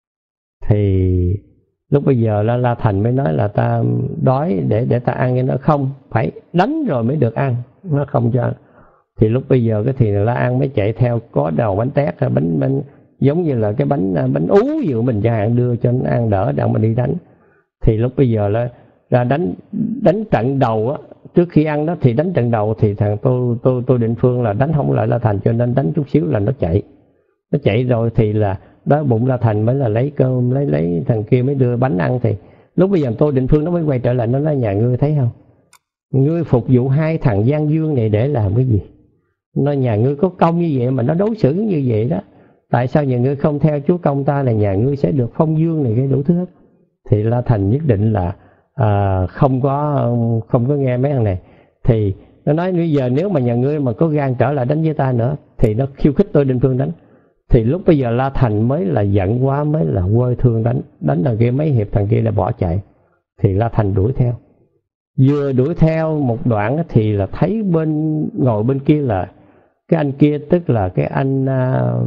Thì lúc bây giờ La La Thành mới nói là ta đói để để ta ăn, nó không, phải đánh rồi mới được ăn, nó không cho ăn. Thì lúc bây giờ cái thì La An mới chạy theo, có đầu bánh tét, bánh bánh giống như là cái bánh bánh ú gì của mình chẳng hạn, đưa cho nó ăn đỡ đang mà đi đánh. Thì lúc bây giờ là ra đánh đánh trận đầu á, trước khi ăn đó thì đánh trận đầu thì thằng Tô Tô Tô Định Phương là đánh không lại La Thành, cho nên đánh chút xíu là nó chạy. Nó chạy rồi thì là đói bụng La Thành mới là lấy cơm, lấy lấy thằng kia mới đưa bánh ăn. Thì lúc bây giờ Tô Định Phương nó mới quay trở lại, nó nói nhà ngươi thấy không, ngươi phục vụ hai thằng Giang Dương này để làm cái gì? Nó nhà ngươi có công như vậy mà nó đối xử như vậy đó, tại sao nhà ngươi không theo chúa công ta là nhà ngươi sẽ được phong dương này, cái đủ thứ hết. Thì La Thành nhất định là à, không có không có nghe mấy thằng này. Thì nó nói bây giờ nếu mà nhà ngươi mà có gan trở lại đánh với ta nữa thì nó khiêu khích Tô Định Phương đánh. Thì lúc bây giờ La Thành mới là giận quá, mới là quơ thương đánh, đánh thằng kia mấy hiệp thằng kia là bỏ chạy. Thì La Thành đuổi theo, vừa đuổi theo một đoạn thì là thấy bên ngồi bên kia là cái anh kia, tức là cái anh uh,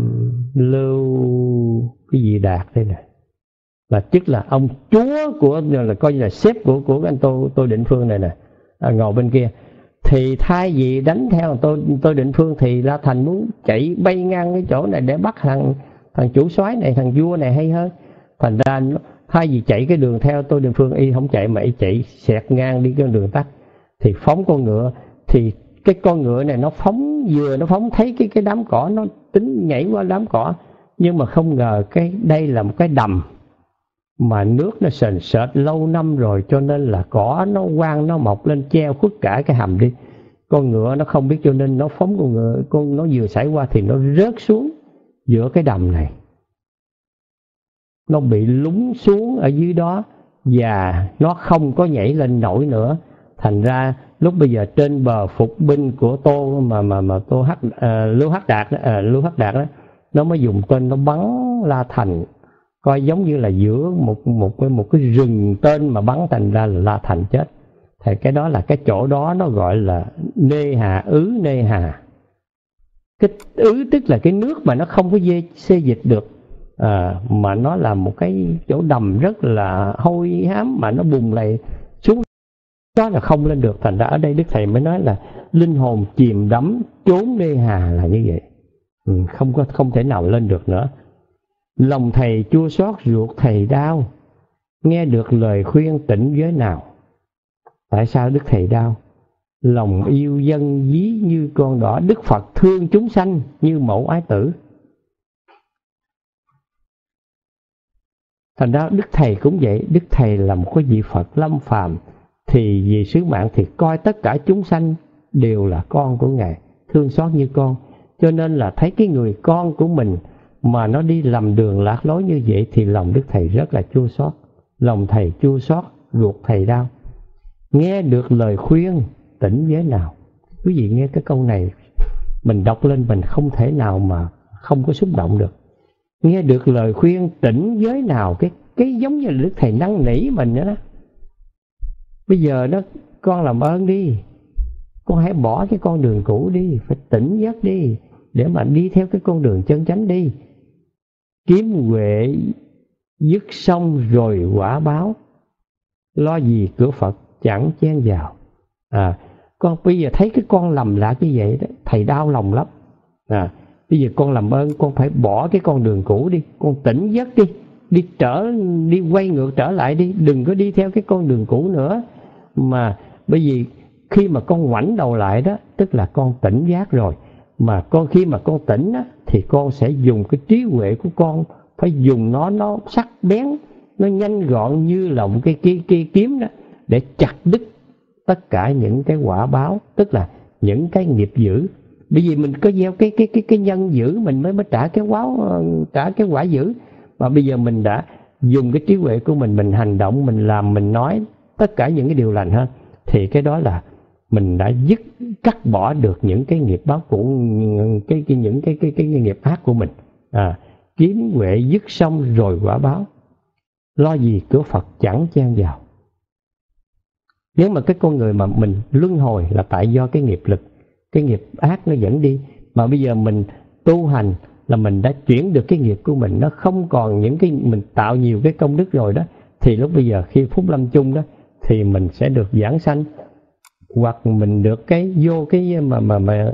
Lưu cái gì Đạt đây nè, là tức là ông chúa của, là coi như là sếp của của anh Tô Tô Định Phương này nè, à, ngồi bên kia. Thì thay vì đánh theo Tô Tô Định Phương thì La Thành muốn chạy bay ngang cái chỗ này để bắt thằng thằng chủ soái này, thằng vua này hay hơn. Thành ra thay vì chạy cái đường theo Tô Định Phương, y không chạy mà y chạy xẹt ngang đi cái đường tắt, thì phóng con ngựa. Thì cái con ngựa này nó phóng, vừa nó phóng thấy cái cái đám cỏ, nó tính nhảy qua đám cỏ, nhưng mà không ngờ cái đây là một cái đầm mà nước nó sền sệt lâu năm rồi, cho nên là cỏ nó quang nó mọc lên treo khuất cả cái hầm đi. Con ngựa nó không biết, cho nên nó phóng con ngựa, con nó vừa xảy qua thì nó rớt xuống giữa cái đầm này, nó bị lún xuống ở dưới đó và nó không có nhảy lên nổi nữa. Thành ra lúc bây giờ trên bờ phục binh của Tô mà mà mà Tô Hắc à, Lưu Hắc Đạt đó, à, Lưu Hắc Đạt đó, nó mới dùng tên nó bắn La Thành, coi giống như là giữa một một cái một cái rừng tên mà bắn, thành ra là La Thành chết. Thì cái đó là cái chỗ đó nó gọi là Nê Hà, Ứ Nê Hà. Cái ứ tức là cái nước mà nó không có dê, xê dịch được, à, mà nó là một cái chỗ đầm rất là hôi hám mà nó bùng lại xuống đó là không lên được. Thành ra ở đây Đức Thầy mới nói là linh hồn chìm đắm trốn nê hà là như vậy, ừ, không có không thể nào lên được nữa. Lòng thầy chua xót ruột thầy đau, nghe được lời khuyên tỉnh giới nào. Tại sao Đức Thầy đau? Lòng yêu dân dí như con đỏ, Đức Phật thương chúng sanh như mẫu ái tử. Thành ra Đức Thầy cũng vậy, Đức Thầy là một cái vị Phật lâm phàm, thì vì sứ mạng thì coi tất cả chúng sanh đều là con của Ngài, thương xót như con. Cho nên là thấy cái người con của mình mà nó đi lầm đường lạc lối như vậy thì lòng Đức Thầy rất là chua xót. Lòng Thầy chua xót, ruột Thầy đau. Nghe được lời khuyên tỉnh giới nào. Quý vị nghe cái câu này mình đọc lên mình không thể nào mà không có xúc động được. Nghe được lời khuyên tỉnh giới nào, cái cái giống như là Đức Thầy năn nỉ mình đó. Bây giờ đó, con làm ơn đi, con hãy bỏ cái con đường cũ đi, phải tỉnh giấc đi, để mà đi theo cái con đường chân chánh đi. Kiếm huệ dứt xong rồi quả báo, lo gì cửa Phật chẳng chen vào. À, con bây giờ thấy cái con lầm lạc như vậy đó, Thầy đau lòng lắm. À, bây giờ con làm ơn con phải bỏ cái con đường cũ đi, con tỉnh giấc đi, đi trở đi quay ngược trở lại đi, đừng có đi theo cái con đường cũ nữa. Mà bởi vì khi mà con ngoảnh đầu lại đó, tức là con tỉnh giác rồi. Mà con khi mà con tỉnh á, thì con sẽ dùng cái trí huệ của con, phải dùng nó nó sắc bén, nó nhanh gọn như là một cái, cái, cái kiếm đó, để chặt đứt tất cả những cái quả báo, tức là những cái nghiệp dữ. Bởi vì mình có gieo cái cái cái cái nhân dữ mình mới mới trả cái báo, trả cái quả dữ. Mà bây giờ mình đã dùng cái trí huệ của mình, mình hành động, mình làm, mình nói tất cả những cái điều lành hơn, thì cái đó là mình đã dứt cắt bỏ được những cái nghiệp báo cũ, cái, cái những cái cái cái, cái nghiệp ác của mình. À, kiếm huệ dứt xong rồi quả báo, lo gì cửa Phật chẳng chen vào. Nếu mà cái con người mà mình luân hồi là tại do cái nghiệp lực, cái nghiệp ác nó dẫn đi. Mà bây giờ mình tu hành là mình đã chuyển được cái nghiệp của mình, nó không còn những cái mình tạo nhiều cái công đức rồi đó, thì lúc bây giờ khi phúc lâm chung đó thì mình sẽ được giảng sanh, hoặc mình được cái vô cái mà mà mà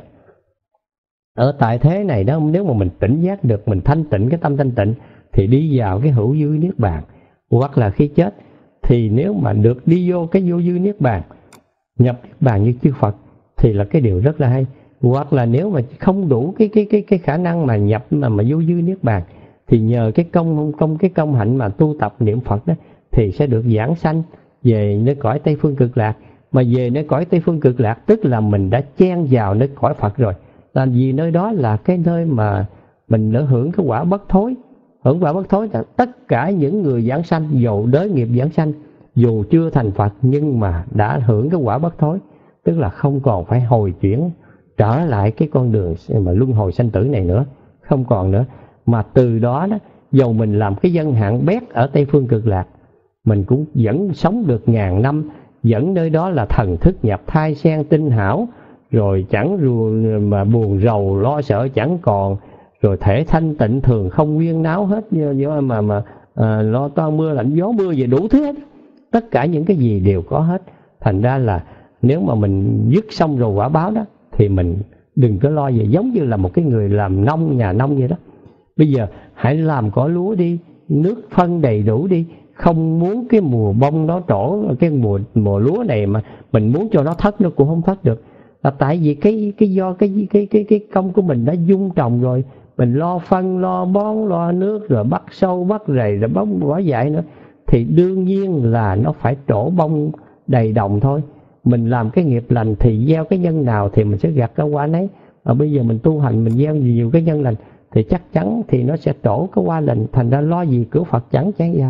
ở tại thế này đó. Nếu mà mình tỉnh giác được, mình thanh tịnh cái tâm thanh tịnh thì đi vào cái hữu dư niết bàn, hoặc là khi chết thì nếu mà được đi vô cái vô dư niết bàn, nhập niết bàn như chư Phật thì là cái điều rất là hay. Hoặc là nếu mà không đủ cái cái cái cái khả năng mà nhập mà mà vô dư niết bàn thì nhờ cái công công cái công hạnh mà tu tập niệm Phật đó thì sẽ được giảng sanh về nơi cõi Tây Phương Cực Lạc. Mà về nơi cõi Tây Phương Cực Lạc tức là mình đã chen vào nơi cõi Phật rồi. Làm vì nơi đó là cái nơi mà mình đã hưởng cái quả bất thối. Hưởng quả bất thối là tất cả những người giảng sanh, dù đới nghiệp giảng sanh, dù chưa thành Phật nhưng mà đã hưởng cái quả bất thối, tức là không còn phải hồi chuyển trở lại cái con đường mà luân hồi sanh tử này nữa, không còn nữa. Mà từ đó đó, dầu mình làm cái dân hạng bét ở Tây Phương Cực Lạc, mình cũng vẫn sống được ngàn năm, vẫn nơi đó là thần thức nhập thai sen tinh hảo, rồi chẳng ruồng mà buồn rầu lo sợ chẳng còn, rồi thể thanh tịnh thường không nguyên náo hết, như mà mà à, lo toan mưa lạnh gió mưa về đủ thứ hết, tất cả những cái gì đều có hết. Thành ra là nếu mà mình dứt xong rồi quả báo đó thì mình đừng có lo gì, giống như là một cái người làm nông, nhà nông vậy đó. Bây giờ hãy làm cỏ lúa đi, nước phân đầy đủ đi, không muốn cái mùa bông nó trổ, cái mùa mùa lúa này mà mình muốn cho nó thất nó cũng không thất được, là tại vì cái cái do cái cái cái cái công của mình đã dung trồng rồi, mình lo phân, lo bón, lo nước, rồi bắt sâu bắt rầy, rồi bón bỏ dại nữa, thì đương nhiên là nó phải trổ bông đầy đồng thôi. Mình làm cái nghiệp lành thì gieo cái nhân nào thì mình sẽ gặt cái quả nấy. Mà bây giờ mình tu hành, mình gieo nhiều cái nhân lành thì chắc chắn thì nó sẽ trổ cái quả lành. Thành ra lo gì cửa Phật chẳng chen vào.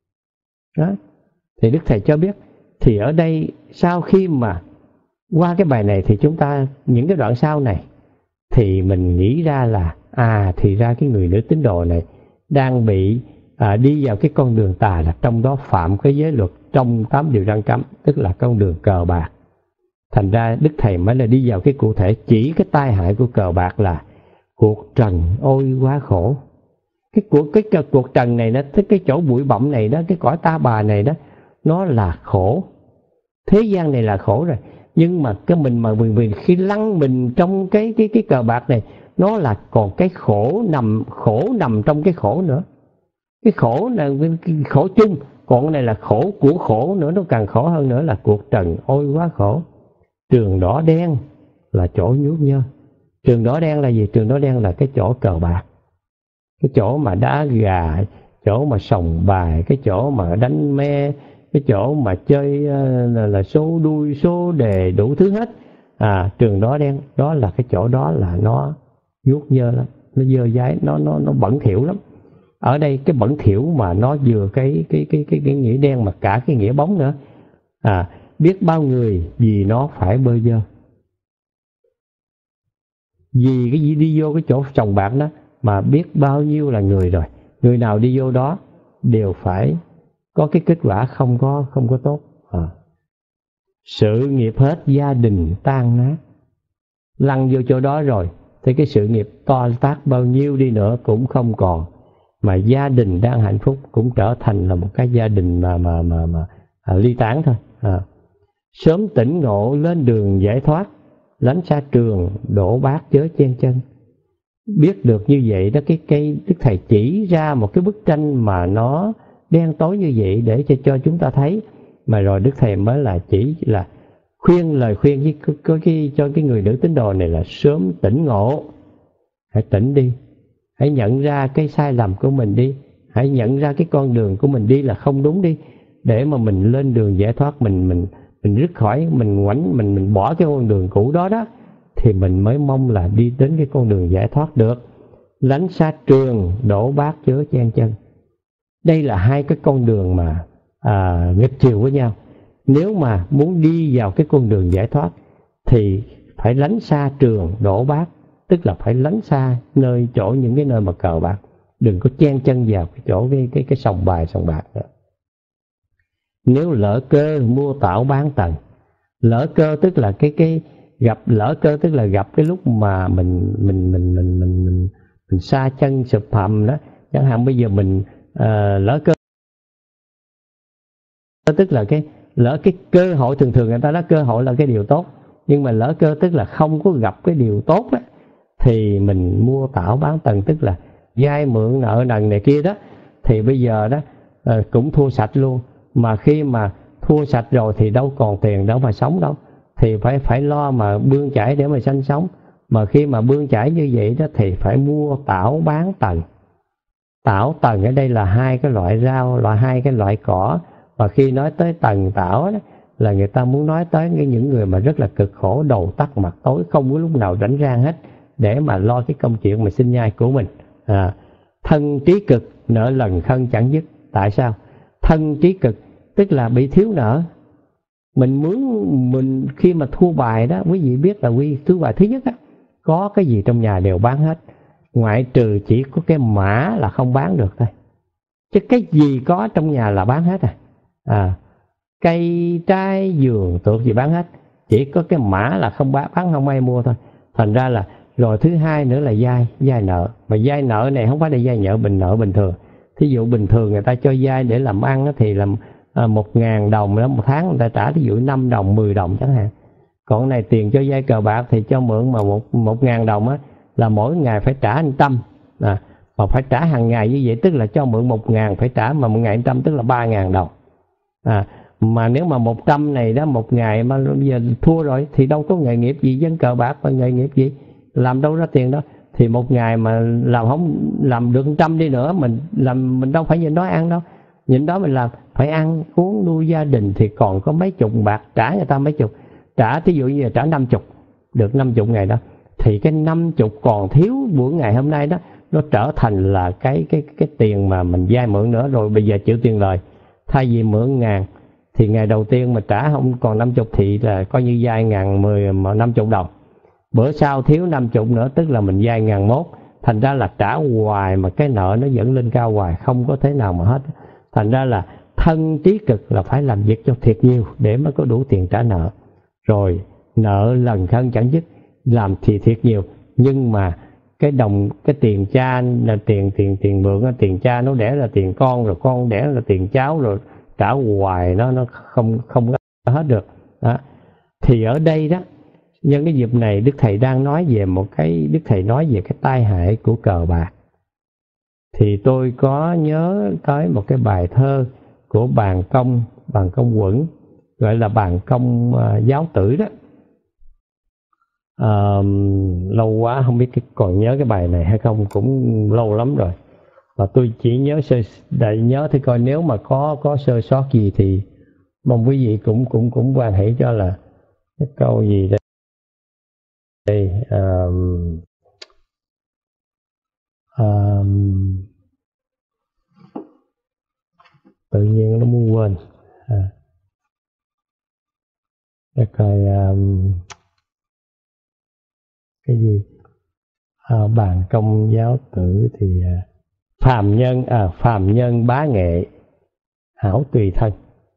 Đó. Thì Đức Thầy cho biết, thì ở đây sau khi mà qua cái bài này thì chúng ta, những cái đoạn sau này thì mình nghĩ ra là à thì ra cái người nữ tín đồ này đang bị à, đi vào cái con đường tà, là trong đó phạm cái giới luật trong tám điều răn cấm, tức là con đường cờ bạc. Thành ra Đức Thầy mới là đi vào cái cụ thể chỉ cái tai hại của cờ bạc là cuộc trần ôi quá khổ. Cái cuộc cái, cái cuộc trần này đó, cái, cái chỗ bụi bặm này đó, cái cõi ta bà này đó, nó là khổ. Thế gian này là khổ rồi, nhưng mà cái mình mà mình, mình khi lăn mình trong cái cái cái cờ bạc này, nó là còn cái khổ nằm khổ nằm trong cái khổ nữa. Cái khổ là cái khổ chung, còn cái này là khổ của khổ nữa, nó càng khổ hơn nữa, là cuộc trần ôi quá khổ. Trường đỏ đen là chỗ nhút nhơ. Trường đỏ đen là gì? Trường đỏ đen là cái chỗ cờ bạc, cái chỗ mà đá gà, chỗ mà sòng bài, cái chỗ mà đánh me, cái chỗ mà chơi là, là số đuôi, số đề, đủ thứ hết. À, trường đỏ đen đó là cái chỗ đó là nó nhút nhơ lắm, nó dơ dáy, nó nó nó bẩn thỉu lắm. Ở đây cái bẩn thỉu mà nó vừa cái cái cái cái cái nghĩa đen mà cả cái nghĩa bóng nữa. À, biết bao người vì nó phải bơ vơ, vì cái gì đi vô cái chỗ sòng bạc đó mà biết bao nhiêu là người rồi, người nào đi vô đó đều phải có cái kết quả không có không có tốt. À, sự nghiệp hết, gia đình tan nát. Lăn vô chỗ đó rồi thì cái sự nghiệp to tác bao nhiêu đi nữa cũng không còn, mà gia đình đang hạnh phúc cũng trở thành là một cái gia đình mà mà mà mà à, ly tán thôi. À, sớm tỉnh ngộ lên đường giải thoát, lánh xa trường đổ bát chớ chen chân. Biết được như vậy đó, cái cây Đức Thầy chỉ ra một cái bức tranh mà nó đen tối như vậy để cho cho chúng ta thấy, mà rồi Đức Thầy mới là chỉ là khuyên, lời khuyên với có cái cho cái người nữ tín đồ này là sớm tỉnh ngộ. Hãy tỉnh đi, hãy nhận ra cái sai lầm của mình đi, hãy nhận ra cái con đường của mình đi là không đúng đi, để mà mình lên đường giải thoát, mình mình mình rứt khỏi, mình ngoảnh, mình mình bỏ cái con đường cũ đó đó, thì mình mới mong là đi đến cái con đường giải thoát được. Lánh xa trường đổ bát chớ chen chân. Đây là hai cái con đường mà à, nghịch chiều với nhau. Nếu mà muốn đi vào cái con đường giải thoát thì phải lánh xa trường đổ bát, tức là phải lánh xa nơi chỗ những cái nơi mà cờ bạc, đừng có chen chân vào cái chỗ cái cái cái sòng bài sòng bạc nữa. Nếu lỡ cơ mua tảo bán tần, lỡ cơ tức là cái cái gặp lỡ cơ tức là gặp cái lúc mà mình mình mình mình mình mình, mình sa chân sụp hầm đó, chẳng hạn bây giờ mình uh, lỡ cơ tức là cái lỡ cái cơ hội, thường thường người ta nói cơ hội là cái điều tốt, nhưng mà lỡ cơ tức là không có gặp cái điều tốt đó, thì mình mua tảo bán tần, tức là vay mượn nợ nần này kia đó, thì bây giờ đó uh, cũng thua sạch luôn. Mà khi mà thua sạch rồi thì đâu còn tiền đâu mà sống đâu, thì phải phải lo mà bươn chải để mà sanh sống. Mà khi mà bươn chải như vậy đó thì phải mua tảo bán tần. Tảo tần ở đây là hai cái loại rau, loại hai cái loại cỏ. Và khi nói tới tần tảo đó, là người ta muốn nói tới những người mà rất là cực khổ, đầu tắt mặt tối, không có lúc nào rảnh rang hết để mà lo cái công chuyện mà sinh nhai của mình. À, thân trí cực nợ lần khân chẳng dứt. Tại sao? Thân trí cực tức là bị thiếu nợ. Mình muốn mình khi mà thua bài đó, quý vị biết là quý thua bài thứ nhất á, có cái gì trong nhà đều bán hết, ngoại trừ chỉ có cái mã là không bán được thôi, chứ cái gì có trong nhà là bán hết. À, à cây trái vườn tược gì bán hết, chỉ có cái mã là không bán, bán không ai mua thôi. Thành ra là rồi thứ hai nữa là vay vay nợ. Mà vay nợ này không phải là vay nợ bình nợ bình thường. Thí dụ bình thường người ta cho vay để làm ăn thì làm à, một ngàn đồng đó, một tháng người ta trả thí dụ năm đồng, mười đồng chẳng hạn. Còn này tiền cho vay cờ bạc thì cho mượn mà một một ngàn đồng á, là mỗi ngày phải trả một trăm. À, mà phải trả hàng ngày như vậy, tức là cho mượn một ngàn phải trả mà một ngày một trăm, tức là ba ngàn đồng. À, mà nếu mà một trăm này đó, một ngày mà giờ thua rồi thì đâu có nghề nghiệp gì dân cờ bạc, và nghề nghiệp gì làm đâu ra tiền đó. Thì một ngày mà làm không làm được một trăm đi nữa, mình làm mình đâu phải nhìn đó ăn đâu, nhìn đó mình làm phải ăn uống nuôi gia đình, thì còn có mấy chục bạc trả người ta mấy chục, trả thí dụ như là trả năm chục, được năm chục ngày đó, thì cái năm chục còn thiếu buổi ngày hôm nay đó, nó trở thành là cái cái cái tiền mà mình vay mượn nữa. Rồi bây giờ chịu tiền lời, thay vì mượn ngàn thì ngày đầu tiên mà trả không còn năm chục thì là coi như vay ngàn mười mà năm chục đồng. Bữa sau thiếu năm chục nữa, tức là mình vay ngàn mốt. Thành ra là trả hoài mà cái nợ nó vẫn lên cao hoài, không có thế nào mà hết. Thành ra là thân trí cực là phải làm việc cho thiệt nhiều để mới có đủ tiền trả nợ. Rồi nợ lần khân chẳng dứt, làm thì thiệt nhiều, nhưng mà cái đồng cái tiền cha là tiền tiền tiền mượn, tiền cha nó đẻ là tiền con, rồi con đẻ là tiền cháu, rồi trả hoài nó nó không không có hết được đó. Thì ở đây đó, nhân cái dịp này Đức Thầy đang nói về một cái, Đức Thầy nói về cái tai hại của cờ bạc. Thì tôi có nhớ tới một cái bài thơ của Bàn Công, Bàn Công Quẩn, gọi là Bàn Công uh, Giáo Tử đó. Uh, lâu quá không biết còn nhớ cái bài này hay không, cũng lâu lắm rồi. Và tôi chỉ nhớ sơ để nhớ thì coi, nếu mà có có sơ sót gì thì mong quý vị cũng cũng cũng quan hệ cho là cái câu gì đây. Đây um, um, tự nhiên nó muốn quên. À, để coi um, cái gì à, Bàn Công Giáo Tử thì à, phàm nhân à phàm nhân bá nghệ hảo tùy thân.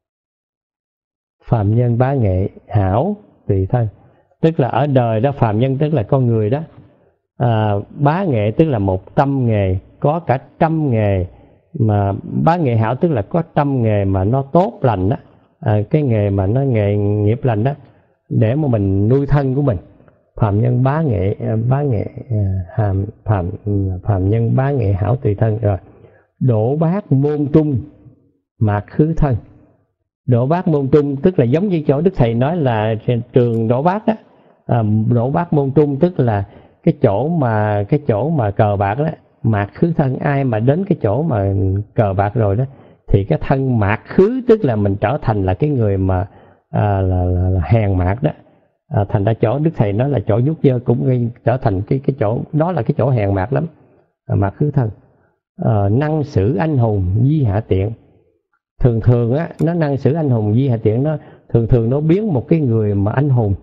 Phàm nhân bá nghệ hảo tùy thân, tức là ở đời đó, phàm nhân tức là con người đó, à, bá nghệ tức là một tâm nghề, có cả trăm nghề, mà bá nghệ hảo tức là có trăm nghề mà nó tốt lành đó, à, cái nghề mà nó nghề nghiệp lành đó, để mà mình nuôi thân của mình. Phàm nhân bá nghệ bá nghệ hàm phàm phàm nhân bá nghệ hảo tùy thân. Rồi đổ bát môn trung mạc khứ thân. Đổ bát môn trung tức là giống như chỗ Đức Thầy nói là trường đổ bát đó. À, đổ bát môn trung tức là cái chỗ mà cái chỗ mà cờ bạc đó, mạc khứ thân. Ai mà đến cái chỗ mà cờ bạc rồi đó thì cái thân mạc khứ tức là mình trở thành là cái người mà à, là, là, là hèn mạc đó. À, thành ra chỗ Đức Thầy nói là chỗ nhút nhơ cũng gây trở thành cái cái chỗ đó là cái chỗ hèn mạc lắm, à, mạc khứ thân. À, năng xử anh hùng di hạ tiện. Thường thường á, nó năng xử anh hùng di hạ tiện, nó thường thường nó biến một cái người mà anh hùng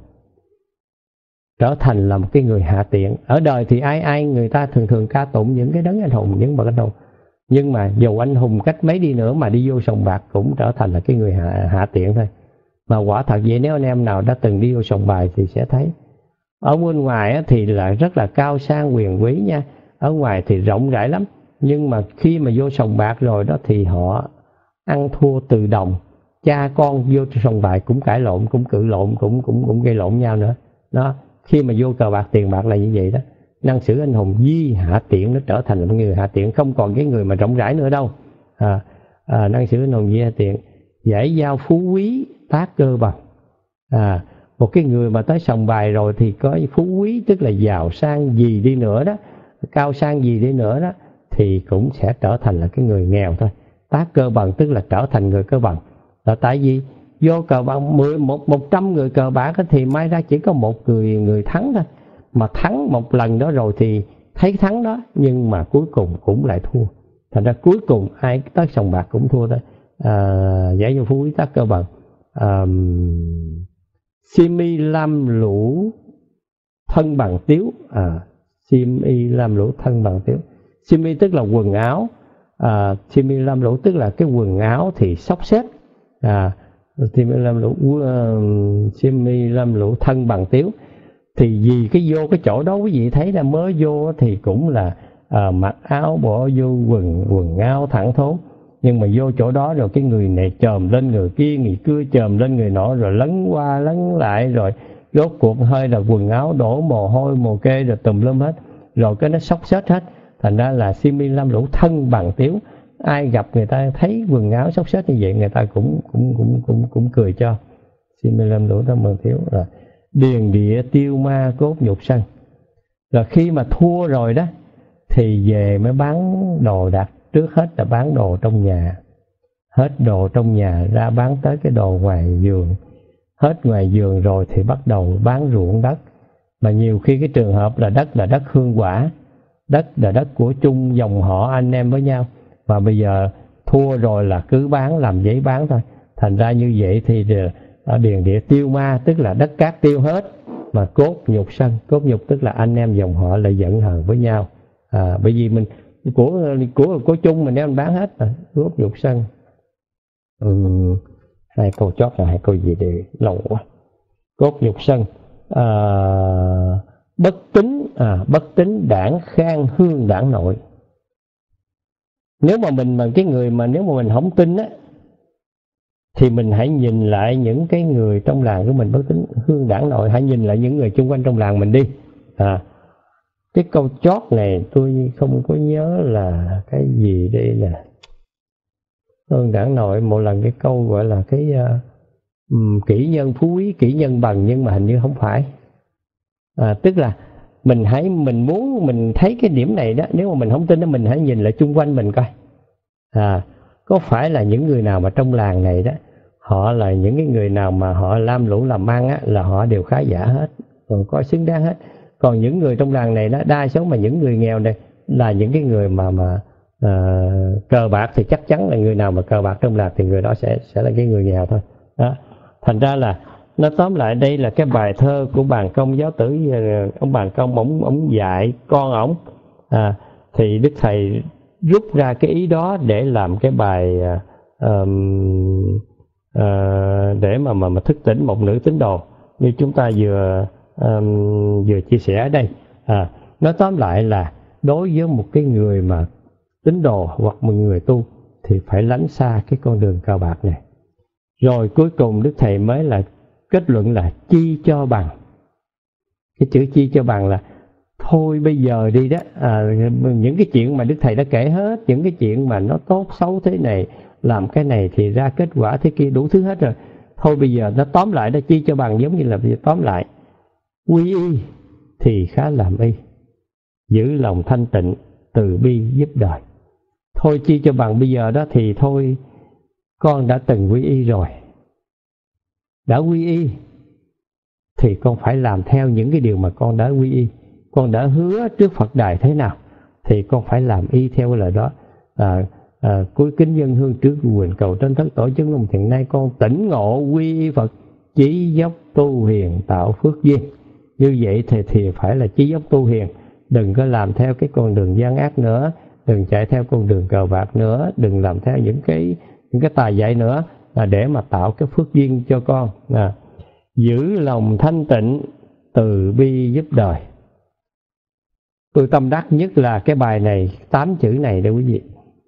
trở thành là một cái người hạ tiện. Ở đời thì ai ai người ta thường thường ca tụng những cái đấng anh hùng, những bậc anh hùng, nhưng mà dù anh hùng cách mấy đi nữa mà đi vô sòng bạc cũng trở thành là cái người hạ, hạ tiện thôi. Mà quả thật vậy, nếu anh em nào đã từng đi vô sòng bài thì sẽ thấy ở bên ngoài thì là rất là cao sang quyền quý nha, ở ngoài thì rộng rãi lắm, nhưng mà khi mà vô sòng bạc rồi đó thì họ ăn thua từ đồng, cha con vô sòng bài cũng cãi lộn, cũng cự lộn, cũng cũng cũng gây lộn nhau nữa đó. Khi mà vô cờ bạc tiền bạc là như vậy đó. Năng xử anh hùng di hạ tiện, nó trở thành một người hạ tiện, không còn cái người mà rộng rãi nữa đâu. À, à, năng xử anh hùng di hạ tiện, giải giao phú quý tác cơ bằng. À, một cái người mà tới sòng bài rồi thì có phú quý tức là giàu sang gì đi nữa đó, cao sang gì đi nữa đó, thì cũng sẽ trở thành là cái người nghèo thôi. Tác cơ bằng tức là trở thành người cơ bằng. Là tại vì vô cờ bạc mười một một trăm người cờ bạc thì may ra chỉ có một người người thắng thôi, mà thắng một lần đó rồi thì thấy thắng đó, nhưng mà cuối cùng cũng lại thua. Thành ra cuối cùng ai tới sòng bạc cũng thua thôi. À, giải vô phú quý tác cơ bằng. À, xiêm y lam lũ thân bằng tiếu. À, xiêm y lam lũ thân bằng tiếu. Xiêm y tức là quần áo, à, xiêm y lam lũ tức là cái quần áo thì xốc xếp. À, xiêm y lam lũ uh, xiêm y lam lũ thân bằng tiếu. Thì vì cái vô cái chỗ đó quý vị thấy là mới vô thì cũng là à, mặc áo bỏ vô quần quần áo thẳng thốt, nhưng mà vô chỗ đó rồi cái người này chồm lên người kia, người kia chồm lên người nọ, rồi lấn qua lấn lại, rồi rốt cuộc hơi là quần áo đổ mồ hôi mồ kê rồi tùm lum hết, rồi cái nó xốc xếch hết. Thành ra là xiêm y lam lũ thân bằng tiếu. Ai gặp người ta thấy quần áo xốc xếch như vậy, người ta cũng cũng cũng cũng cũng cười cho. Xiêm y lam lũ thân bằng tiếu. Rồi điền địa tiêu ma cốt nhục sân. Rồi khi mà thua rồi đó thì về mới bán đồ đạc. Trước hết là bán đồ trong nhà, hết đồ trong nhà ra bán tới cái đồ ngoài vườn, hết ngoài vườn rồi thì bắt đầu bán ruộng đất. Mà nhiều khi cái trường hợp là đất là đất hương quả, đất là đất của chung dòng họ anh em với nhau, mà bây giờ thua rồi là cứ bán làm giấy bán thôi. Thành ra như vậy thì ở điền địa tiêu ma tức là đất cát tiêu hết, mà cốt nhục sân. Cốt nhục tức là anh em dòng họ lại giận hờn với nhau. À, bởi vì mình của của của chung mình đem bán hết rồi. Cốt nhục sân. Ừ, hai câu chót là hai câu gì để lâu quá. Cốt nhục sân. À, bất tín, à, bất tín đảng khang hương đảng nội. Nếu mà mình mà cái người mà nếu mà mình không tin á, thì mình hãy nhìn lại những cái người trong làng của mình bất tín hương đảng nội, hãy nhìn lại những người xung quanh trong làng mình đi. À, cái câu chót này tôi không có nhớ là cái gì đây nè. Hương đảng nội một lần cái câu gọi là cái uh, um, kỹ nhân phú quý, kỹ nhân bằng, nhưng mà hình như không phải. À, tức là mình hãy mình muốn mình thấy cái điểm này đó, nếu mà mình không tin đó, mình hãy nhìn lại chung quanh mình coi. À, có phải là những người nào mà trong làng này đó, họ là những cái người nào mà họ lam lũ làm ăn á, là họ đều khá giả hết, còn có xứng đáng hết. Còn những người trong làng này đó, đa số mà những người nghèo này là những cái người mà mà à, cờ bạc, thì chắc chắn là người nào mà cờ bạc trong làng thì người đó sẽ sẽ là cái người nghèo thôi. Đó. Thành ra là nó tóm lại đây là cái bài thơ của Bàn Công giáo tử. Ông Bàn Công ổng ổng dạy con ổng, à, thì Đức Thầy rút ra cái ý đó để làm cái bài um, uh, để mà, mà mà thức tỉnh một nữ tín đồ như chúng ta vừa um, vừa chia sẻ ở đây. À, nó tóm lại là đối với một cái người mà tín đồ hoặc một người tu thì phải lánh xa cái con đường cờ bạc này. Rồi cuối cùng Đức Thầy mới là kết luận là chi cho bằng. Cái chữ chi cho bằng là thôi bây giờ đi đó, à, những cái chuyện mà Đức Thầy đã kể hết, những cái chuyện mà nó tốt xấu thế này, làm cái này thì ra kết quả thế kia, đủ thứ hết rồi. Thôi bây giờ nó tóm lại đó, chi cho bằng giống như là tóm lại. Quy y thì khá làm y, giữ lòng thanh tịnh, từ bi giúp đời. Thôi chi cho bằng bây giờ đó thì thôi, con đã từng quy y rồi. Đã quy y thì con phải làm theo những cái điều mà con đã quy y. Con đã hứa trước Phật đài thế nào thì con phải làm y theo lời đó. À, à, cúi kính dân hương trước quyền cầu trên thất tổ chứng long thiện nay, con tỉnh ngộ quy y Phật, chí dốc tu hiền tạo phước duyên. Như vậy thì thì phải là chí dốc tu hiền, đừng có làm theo cái con đường gian ác nữa, đừng chạy theo con đường cờ bạc nữa, đừng làm theo những cái những cái tà dạy nữa, là để mà tạo cái phước duyên cho con. À, giữ lòng thanh tịnh, từ bi giúp đời. Tôi tâm đắc nhất là cái bài này, tám chữ này đây quý vị.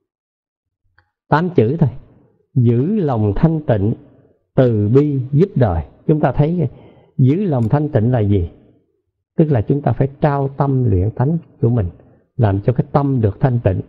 Tám chữ thôi. Giữ lòng thanh tịnh, từ bi giúp đời. Chúng ta thấy giữ lòng thanh tịnh là gì? Tức là chúng ta phải trao tâm luyện tánh của mình, làm cho cái tâm được thanh tịnh.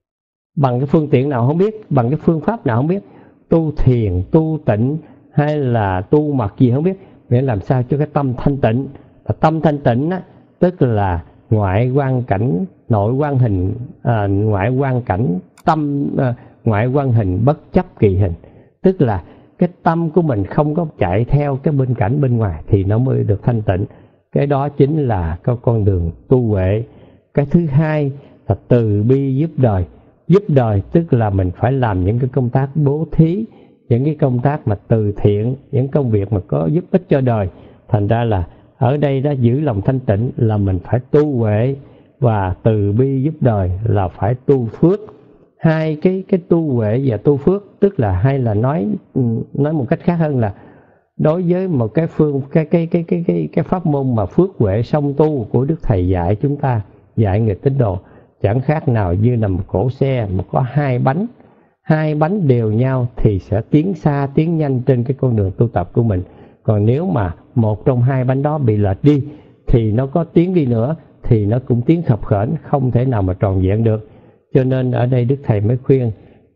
Bằng cái phương tiện nào không biết, bằng cái phương pháp nào không biết, tu thiền, tu tịnh hay là tu mật gì không biết, để làm sao cho cái tâm thanh tịnh. Và tâm thanh tịnh á, tức là ngoại quan cảnh, nội quan hình, à, ngoại quan cảnh tâm, à, ngoại quan hình bất chấp kỳ hình. Tức là cái tâm của mình không có chạy theo cái bên cảnh bên ngoài thì nó mới được thanh tịnh. Cái đó chính là cái con đường tu huệ. Cái thứ hai là từ bi giúp đời. Giúp đời tức là mình phải làm những cái công tác bố thí, những cái công tác mà từ thiện, những công việc mà có giúp ích cho đời. Thành ra là ở đây đó, giữ lòng thanh tịnh là mình phải tu huệ, và từ bi giúp đời là phải tu phước. Hai cái cái tu huệ và tu phước, tức là hay là nói nói một cách khác hơn là đối với một cái phương cái cái cái cái cái cái pháp môn mà phước huệ song tu của Đức Thầy dạy chúng ta, dạy người tín đồ, chẳng khác nào như là một cỗ xe mà có hai bánh, hai bánh đều nhau thì sẽ tiến xa, tiến nhanh trên cái con đường tu tập của mình. Còn nếu mà một trong hai bánh đó bị lệch đi thì nó có tiến đi nữa thì nó cũng tiến khập khểnh, không thể nào mà tròn vẹn được. Cho nên ở đây Đức Thầy mới khuyên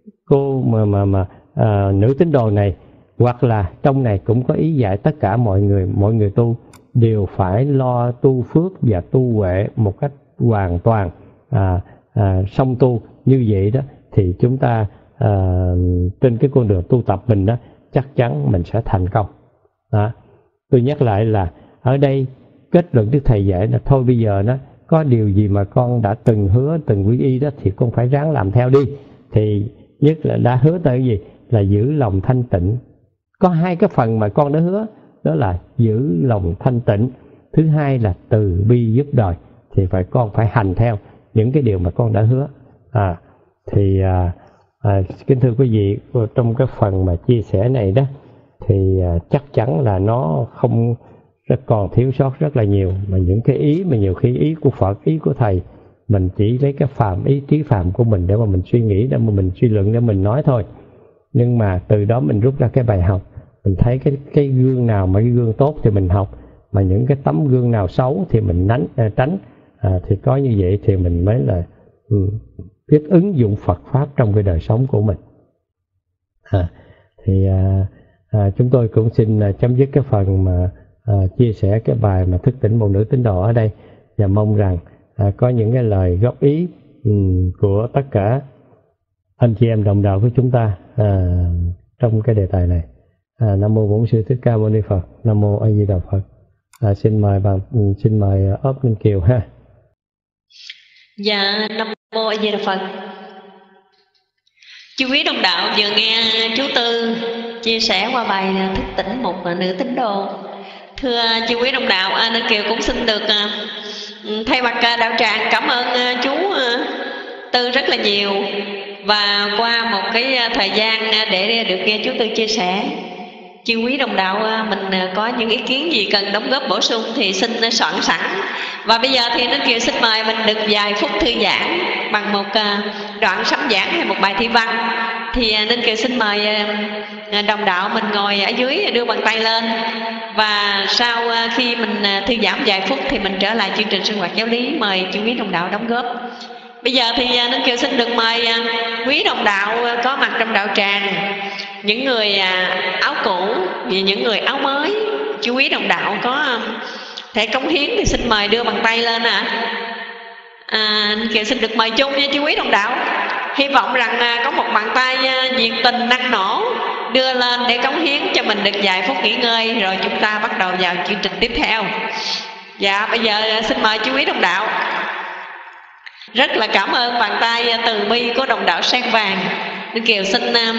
cô mà mà mà à, nữ tín đồ này, hoặc là trong này cũng có ý dạy tất cả mọi người, mọi người tu đều phải lo tu phước và tu huệ một cách hoàn toàn à, à, song tu. Như vậy đó thì chúng ta à, trên cái con đường tu tập mình đó chắc chắn mình sẽ thành công. Đó. Tôi nhắc lại là ở đây kết luận Đức Thầy dạy là thôi bây giờ nó có điều gì mà con đã từng hứa, từng quy y đó thì con phải ráng làm theo đi. Thì nhất là đã hứa tới cái gì? Là giữ lòng thanh tịnh. Có hai cái phần mà con đã hứa, đó là giữ lòng thanh tịnh. Thứ hai là từ bi giúp đời. Thì phải con phải hành theo những cái điều mà con đã hứa. À, thì à, à, kính thưa quý vị, trong cái phần mà chia sẻ này đó thì à, chắc chắn là nó không rất còn thiếu sót rất là nhiều, mà những cái ý mà nhiều khi ý của Phật, ý của thầy mình chỉ lấy cái phàm ý trí phàm của mình để mà mình suy nghĩ, để mà mình suy luận, để mình nói thôi. Nhưng mà từ đó mình rút ra cái bài học, mình thấy cái cái gương nào mà cái gương tốt thì mình học, mà những cái tấm gương nào xấu thì mình nánh, à, tránh. À, thì có như vậy thì mình mới là ừ, biết ứng dụng Phật pháp trong cái đời sống của mình. À, thì à, à, chúng tôi cũng xin à, chấm dứt cái phần mà à, chia sẻ cái bài mà thức tỉnh một nữ tín đồ ở đây, và mong rằng à, có những cái lời góp ý um, của tất cả anh chị em đồng đạo của chúng ta à, trong cái đề tài này. À, Nam mô Bổn Sư Thích Ca Mâu Ni Phật. Nam mô A Di Đà Phật. À, xin mời bà, xin mời ốp Ninh Kiều ha. Dạ, Nam mô A Di Đà Phật. Chú quý đồng đạo vừa nghe chú Tư chia sẻ qua bài thức tỉnh một nữ tín đồ. Thưa chú quý đồng đạo, à, Ninh Kiều cũng xin được à, thay mặt đạo tràng cảm ơn à, chú à, Tư rất là nhiều. Và qua một cái thời gian để được nghe chú Tư chia sẻ, chư quý đồng đạo mình có những ý kiến gì cần đóng góp bổ sung thì xin soạn sẵn. Và bây giờ thì Ninh Kiều xin mời mình được vài phút thư giãn bằng một đoạn sấm giảng hay một bài thi văn. Thì Ninh Kiều xin mời đồng đạo mình ngồi ở dưới đưa bàn tay lên, và sau khi mình thư giãn vài phút thì mình trở lại chương trình sinh hoạt giáo lý. Mời chư quý đồng đạo đóng góp. Bây giờ thì Ninh Kiều xin được mời quý đồng đạo có mặt trong đạo tràng, những người áo cũ và những người áo mới. Chú quý đồng đạo có thể cống hiến thì xin mời đưa bàn tay lên ạ. À. À, Ninh Kiều xin được mời chung nha chú quý đồng đạo. Hy vọng rằng có một bàn tay nhiệt tình năng nổ đưa lên để cống hiến cho mình được vài phút nghỉ ngơi, rồi chúng ta bắt đầu vào chương trình tiếp theo. Dạ, bây giờ xin mời chú quý đồng đạo. Rất là cảm ơn bàn tay từ bi của đồng đạo Sen Vàng. Ninh Kiều xin uh,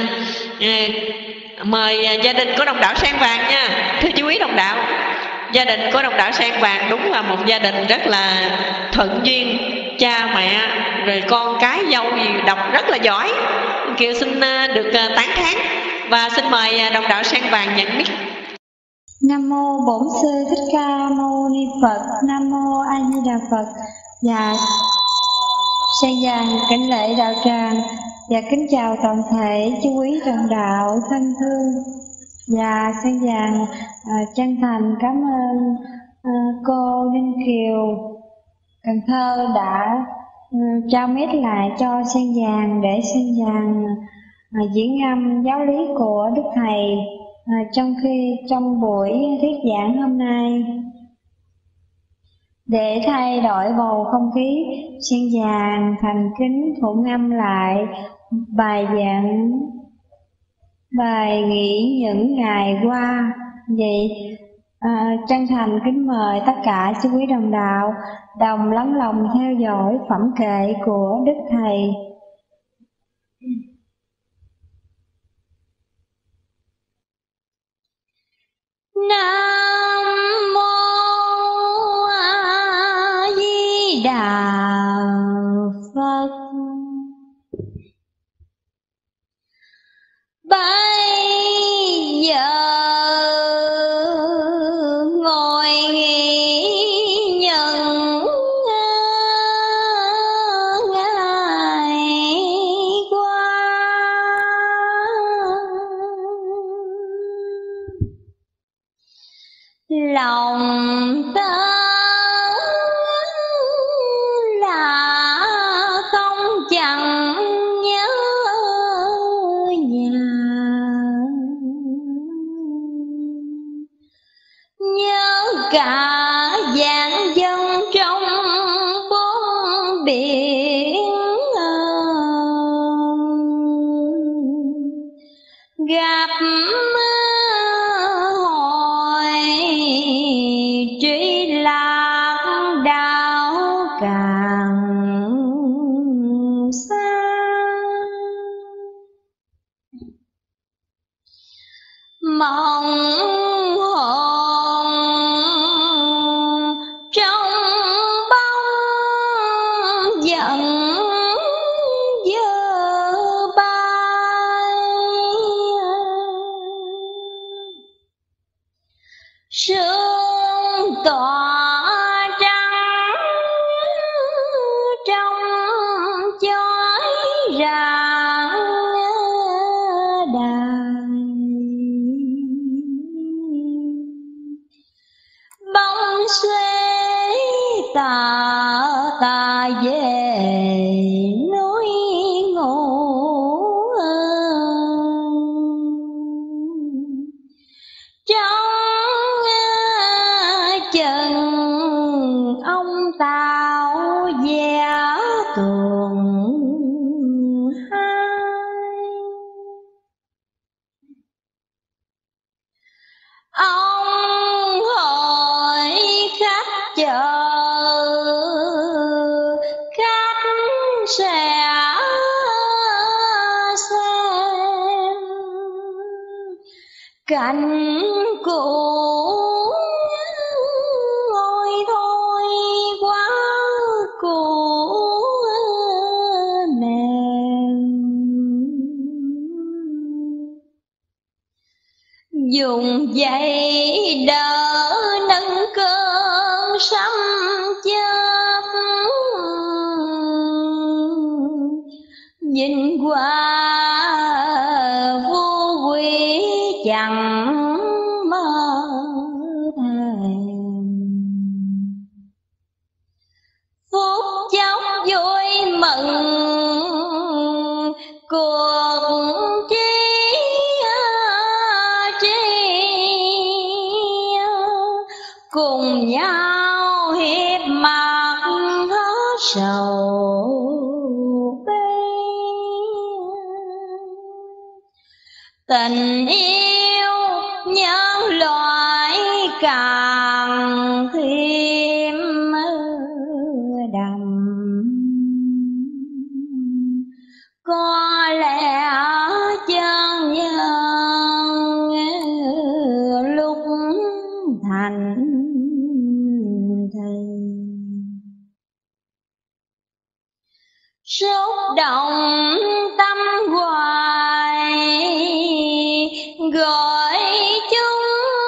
uh, mời gia đình của đồng đạo Sen Vàng nha. Thưa chú quý đồng đạo, gia đình của đồng đạo Sen Vàng đúng là một gia đình rất là thuận duyên. Cha mẹ rồi con cái dâu gì đọc rất là giỏi. Ninh Kiều xin uh, được uh, tán thán. Và xin mời uh, đồng đạo Sen Vàng nhận mic. Nam mô Bổn Sư Thích Ca Mâu Ni Phật. Nam mô A Di Đà Phật. Dạ, Sen Vàng kính lễ đạo tràng và kính chào toàn thể chú quý đồng đạo thân thương. Và Sen Vàng à, chân thành cảm ơn à, cô Ninh Kiều Cần Thơ đã à, trao mic lại cho Sen Vàng để Sen Vàng à, diễn ngâm giáo lý của Đức Thầy à, trong khi trong buổi thuyết giảng hôm nay. Để thay đổi bầu không khí, Sen Vàng thành kính tụng ngâm lại bài giảng bài nghĩ những ngày qua. Vậy à, chân thành kính mời tất cả chú quý đồng đạo đồng lắng lòng theo dõi phẩm kệ của Đức Thầy. Nam mô Đà Phật. Bây giờ ngồi nghĩ những ngày qua, lòng ta chẳng nhớ nhà, nhớ cả vạn dân trong bốn biển, gặp hồi truy lạc đạo càng mong hồn trong bóng giận dơ bay, sương tỏa trắng trong chói rạng đài, bóng xuế tà tà về nỗi ngủ. Trong chừng ông Tàu vẽ tuồng hai, ông hỏi khách chờ khách sẽ xem cảnh cũ ôi thôi quá cũ mềm, dùng dây đỡ nâng cơn sấm chớp, nhìn qua vô quy chẳng mơ thèm, phút chốc vui mừng cuộc chi chi cùng nhau hiệp mặt hết sầu bi. Tình yêu nhân loại càng thêm đậm, có lẽ chân nhân lúc thành thì xúc động tâm hoài, gọi chúng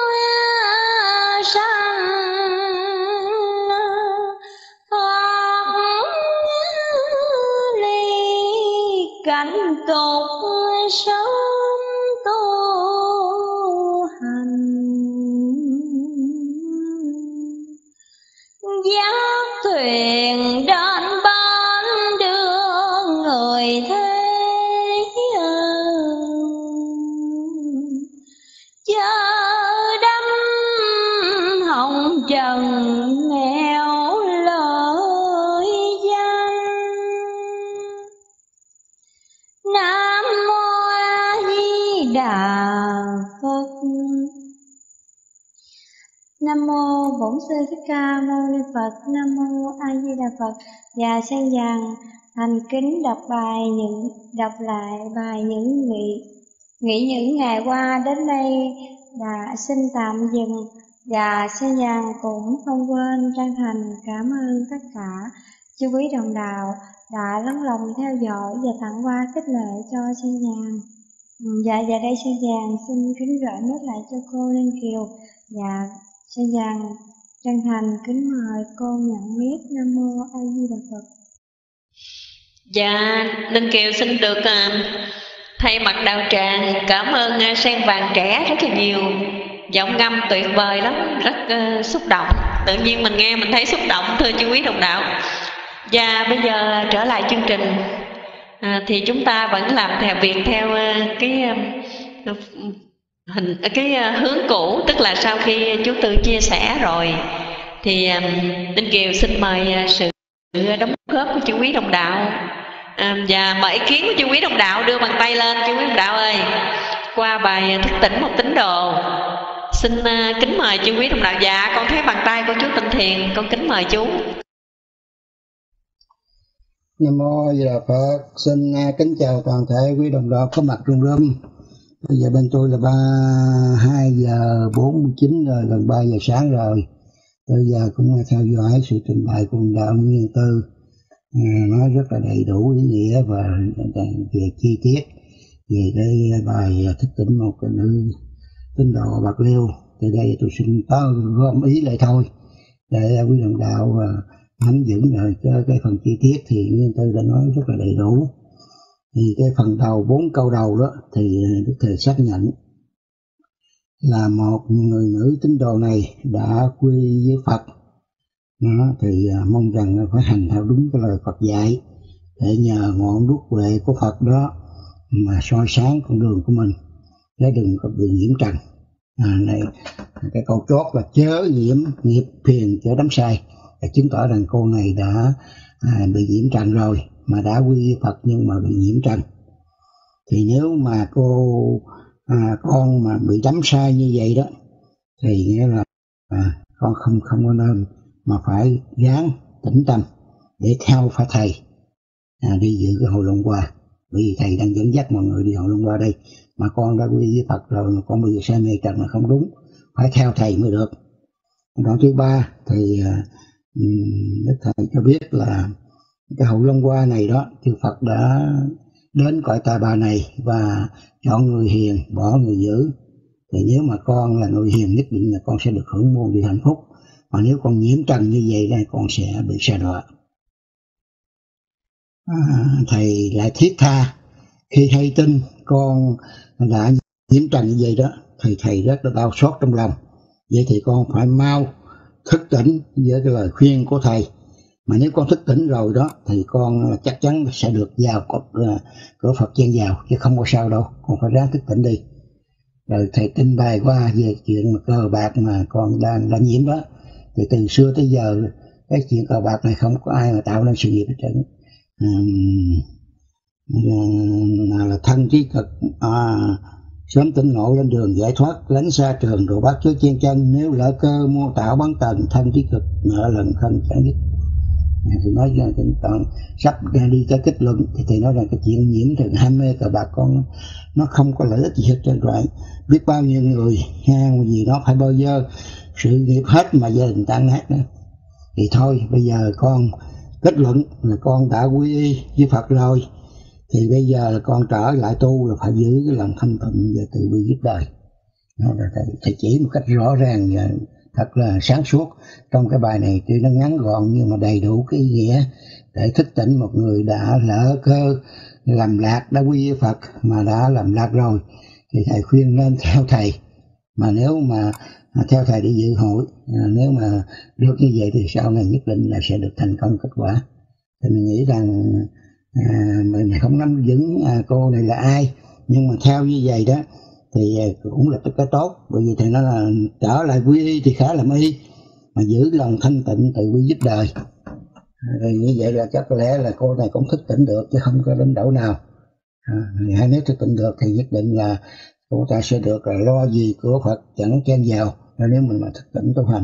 sanh thoát ly cảnh tục sớm tu hành, giác thuyền đến bên đưa người thế chớ đắm hồng trần nghèo lợi danh. Nam mô A Di Đà Phật. Nam mô Bổn Sư Thích Ca Mâu Ni Phật. Nam mô A Di Đà Phật. Và sen vàng thành kính đọc bài những đọc lại bài những nghị nghĩ những ngày qua đến đây đã xin tạm dừng, và sen vàng cũng không quên chân thành cảm ơn tất cả chư quý đồng đạo đã lắng lòng theo dõi và tặng quà khích lệ cho sen vàng. Dạ, và đây sen vàng xin kính gửi nốt lại cho cô Linh Kiều, và sen vàng chân thành kính mời cô nhận mic. Nam mô A Di Đà Phật. Dạ, Linh Kiều xin được uh, thay mặt đạo tràng cảm ơn uh, sen vàng trẻ rất là nhiều. Giọng ngâm tuyệt vời lắm, rất uh, xúc động. Tự nhiên mình nghe mình thấy xúc động, thưa chú quý đồng đạo. Và bây giờ trở lại chương trình, à, thì chúng ta vẫn làm theo việc theo uh, cái uh, hình cái uh, hướng cũ, tức là sau khi chú Tư chia sẻ rồi thì um, Linh Kiều xin mời uh, sự đóng góp của chú quý đồng đạo, à, và mời ý kiến của chú quý đồng đạo đưa bàn tay lên. Chú quý đồng đạo ơi, qua bài thức tỉnh một tín đồ, xin uh, kính mời chú quý đồng đạo. Dạ, con thấy bàn tay của chú Tịnh Thiền, con kính mời chú. Nam mô A Di Đà Phật. Xin uh, kính chào toàn thể quý đồng đạo có mặt trong room. Bây giờ bên tôi là ba hai giờ bốn mươi chín rồi, gần ba giờ sáng rồi. Bây giờ cũng theo dõi sự trình bày của đạo Nguyên Tư, à, nói rất là đầy đủ ý nghĩa và về chi tiết về cái bài thức tỉnh một cái nữ tín đồ Bạc Liêu. Từ đây tôi xin tao gom ý lại thôi. để quý đồng đạo nắm vững rồi. Cho cái phần chi tiết thì Nguyên Tư đã nói rất là đầy đủ. Thì cái phần đầu, bốn câu đầu đó thì Đức Thầy xác nhận là một người nữ tín đồ này đã quy với Phật. Đó, thì mong rằng phải hành theo đúng cái lời Phật dạy để nhờ ngọn đuốc huệ của Phật đó mà soi sáng con đường của mình, để đừng có bị nhiễm trần. À, này cái câu chót là chớ nhiễm nghiệp phiền chớ đắm say, để chứng tỏ rằng cô này đã à, bị nhiễm trần rồi, mà đã quy với Phật nhưng mà bị nhiễm trần. Thì nếu mà cô à, con mà bị đắm say như vậy đó thì nghĩa là à, con không không có nên, mà phải ráng tĩnh tâm để theo phải thầy à, đi dự cái hội luận qua. Bởi vì thầy đang dẫn dắt mọi người đi hội luận qua đây, mà con đã quy với Phật rồi mà con bây giờ say mê trần là không đúng, phải theo thầy mới được. Đoạn thứ ba thì Đức Thầy cho biết là cái hội luận qua này đó, chư Phật đã đến cõi ta bà này và chọn người hiền, bỏ người dữ. Thì nếu mà con là người hiền, nhất định là con sẽ được hưởng muôn điều hạnh phúc. Mà nếu con nhiễm trần như vậy thì con sẽ bị sa đọa. À, thầy lại thiết tha khi hay tin con đã nhiễm trần như vậy đó, thì thầy rất là đau xót trong lòng. Vậy thì con phải mau thức tỉnh với cái lời khuyên của thầy. Mà nếu con thức tỉnh rồi đó thì con chắc chắn sẽ được vào cửa Phật chen vào, chứ không có sao đâu. Con phải ráng thức tỉnh đi. Rồi thầy tin bài qua về chuyện mà cờ bạc mà con đang đã nhiễm đó. Thì từ xưa tới giờ cái chuyện cờ bạc này không có ai mà tạo nên sự nghiệp hết trơn. Nào là thân trí cực, à, sớm tỉnh ngộ lên đường giải thoát, lánh xa trường đồ bát chớ chen chân. Nếu lỡ cơ mô tạo bắn tần, thân trí cực nợ lần thân chẳng dứt. Thì nói là còn sắp đi tới kết luận thì thầy nói rằng cái chuyện nhiễm thường ham mê cờ bạc con nó không có lợi ích gì hết trơn rồi. Biết bao nhiêu người hang gì nó phải bao giờ sự nghiệp hết mà gia đình tan nát nữa. Thì thôi bây giờ con kết luận là con đã quy y với Phật rồi, thì bây giờ là con trở lại tu là phải giữ cái lòng thanh tịnh và từ bi giúp đời. Nó là thầy, thầy chỉ một cách rõ ràng và thật là sáng suốt trong cái bài này. Tuy nó ngắn gọn nhưng mà đầy đủ cái ý nghĩa để thức tỉnh một người đã lỡ cơ làm lạc, đã quy với Phật mà đã làm lạc rồi. Thì thầy khuyên nên theo thầy. Mà nếu mà theo thầy để dự hội, nếu mà được như vậy thì sau này nhất định là sẽ được thành công kết quả. Thì mình nghĩ rằng à, mình không nắm vững à, cô này là ai, nhưng mà theo như vậy đó thì cũng là cái tốt. Bởi vì thầy nói là trở lại quy y thì khá làm y, mà giữ lòng thanh tịnh từ bi giúp đời. Rồi như vậy là chắc có lẽ là cô này cũng thức tỉnh được, chứ không có đến đổ nào. À, hay nếu thức tỉnh được thì nhất định là cô ta sẽ được là lo gì của Phật chẳng chen vào, nếu mình mà thức tỉnh tu hành.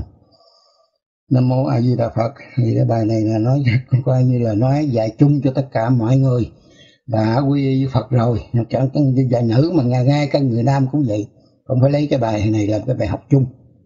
Nam mô A Di Đà Phật. Thì cái bài này là nói coi như là nói dạy chung cho tất cả mọi người đã quy y với Phật rồi, chẳng cần dạy nữ mà ngay ngay các người nam cũng vậy, không phải lấy cái bài này làm cái bài học chung.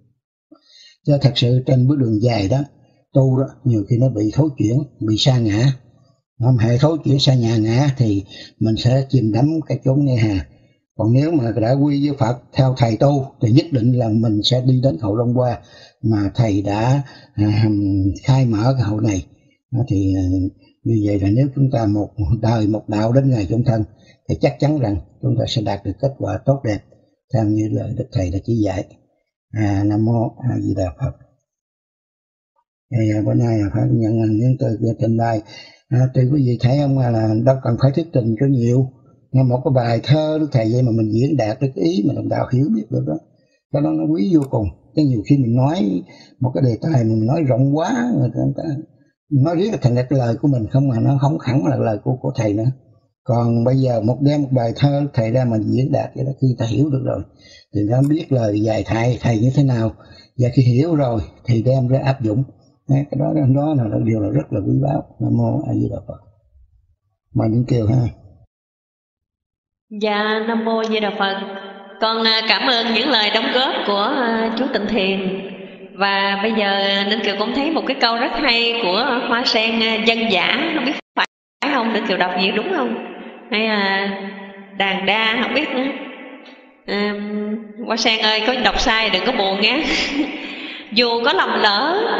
Chứ thật sự trên bước đường dài đó tu đó, nhiều khi nó bị thối chuyển, bị sa ngã. Không hệ thối chuyển sa nhà ngã thì mình sẽ chìm đắm cái chốn nghe hà. Còn nếu mà đã quy với Phật theo thầy tu thì nhất định là mình sẽ đi đến hội Long Hoa mà thầy đã à, khai mở cái hội này. Thì như vậy là nếu chúng ta một đời một đạo đến ngày chung thân thì chắc chắn rằng chúng ta sẽ đạt được kết quả tốt đẹp theo như lời Đức Thầy đã chỉ dạy. À, Nam mô A Di Đà Phật. Thì bữa nay là phải nhận những từ trình bày. À, thì quý vị thấy không là đâu cần phải thuyết trình cho nhiều. Nghe một cái bài thơ Đức Thầy vậy mà mình diễn đạt được cái ý mà đồng đạo hiểu biết được đó, cái đó nó quý vô cùng. Cái nhiều khi mình nói một cái đề tài mình nói rộng quá, người ta nói riết là thành cái lời của mình không, mà nó không hẳn là lời của của thầy nữa. Còn bây giờ một đem một bài thơ thầy ra mình diễn đạt vậy đó, khi ta hiểu được rồi thì nó biết lời dạy thầy thầy như thế nào, và khi hiểu rồi thì đem ra áp dụng. Cái đó đó là điều là rất là quý báu. Nam mô A Di Đà Phật. Mà những kêu ha. Dạ, Nam mô Di Đà Phật. Con cảm ơn những lời đóng góp của chú Tịnh Thiền. Và bây giờ Ninh Kiều cũng thấy một cái câu rất hay của Hoa Sen dân giả, không biết phải không, Ninh Kiều đọc gì đúng không? Hay là đàn đa, không biết nữa. À, Hoa Sen ơi, có đọc sai đừng có buồn nhé. Dù có lầm lỡ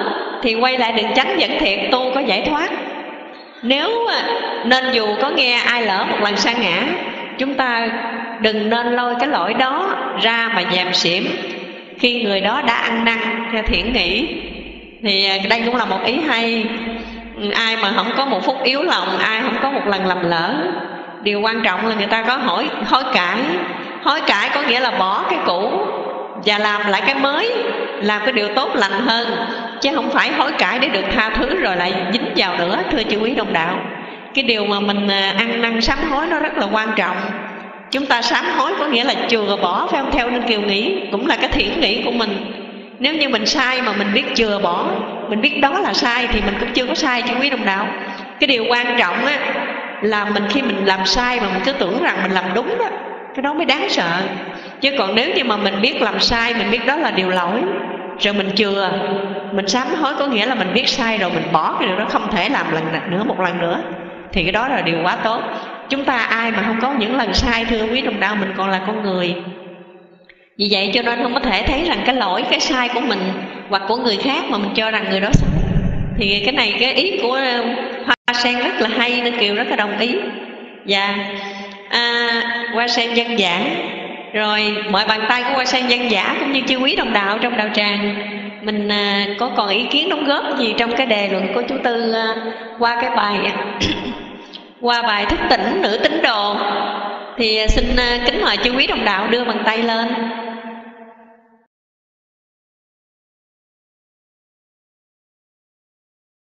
thì quay lại đường chánh dẫn thiệt, tu có giải thoát. Nếu nên dù có nghe ai lỡ một lần sa ngã, chúng ta đừng nên lôi cái lỗi đó ra mà dèm xỉm khi người đó đã ăn năn theo thiện nghĩ. Thì đây cũng là một ý hay. Ai mà không có một phút yếu lòng, ai không có một lần lầm lỡ, điều quan trọng là người ta có hỏi hối cải. Hối cải có nghĩa là bỏ cái cũ và làm lại cái mới, làm cái điều tốt lành hơn, chứ không phải hối cải để được tha thứ rồi lại dính vào nữa. Thưa chư quý đồng đạo, cái điều mà mình ăn năn sám hối nó rất là quan trọng. Chúng ta sám hối có nghĩa là chừa bỏ, phải không? Theo Ninh Kiều nghĩ cũng là cái thiện nghĩ của mình. Nếu như mình sai mà mình biết chừa bỏ, mình biết đó là sai thì mình cũng chưa có sai, chư quý đồng đạo. Cái điều quan trọng á là mình khi mình làm sai mà mình cứ tưởng rằng mình làm đúng đó, cái đó mới đáng sợ. Chứ còn nếu như mà mình biết làm sai, mình biết đó là điều lỗi, rồi mình chừa, mình sám hối có nghĩa là mình biết sai rồi mình bỏ cái điều đó, không thể làm lần nữa một lần nữa, thì cái đó là điều quá tốt. Chúng ta ai mà không có những lần sai, thưa quý đồng đạo, mình còn là con người. Vì vậy cho nên không có thể thấy rằng cái lỗi, cái sai của mình hoặc của người khác mà mình cho rằng người đó sai. Thì cái này cái ý của Hoa Sen rất là hay nên Kiều rất là đồng ý. Và à, Hoa Sen dân giả, rồi mọi bàn tay của Hoa Sen dân giả cũng như chư quý đồng đạo trong đạo tràng, mình à, có còn ý kiến đóng góp gì trong cái đề luận của chú Tư à, qua cái bài qua bài thức tỉnh nữ tín đồ thì xin à, kính mời chư quý đồng đạo đưa bàn tay lên.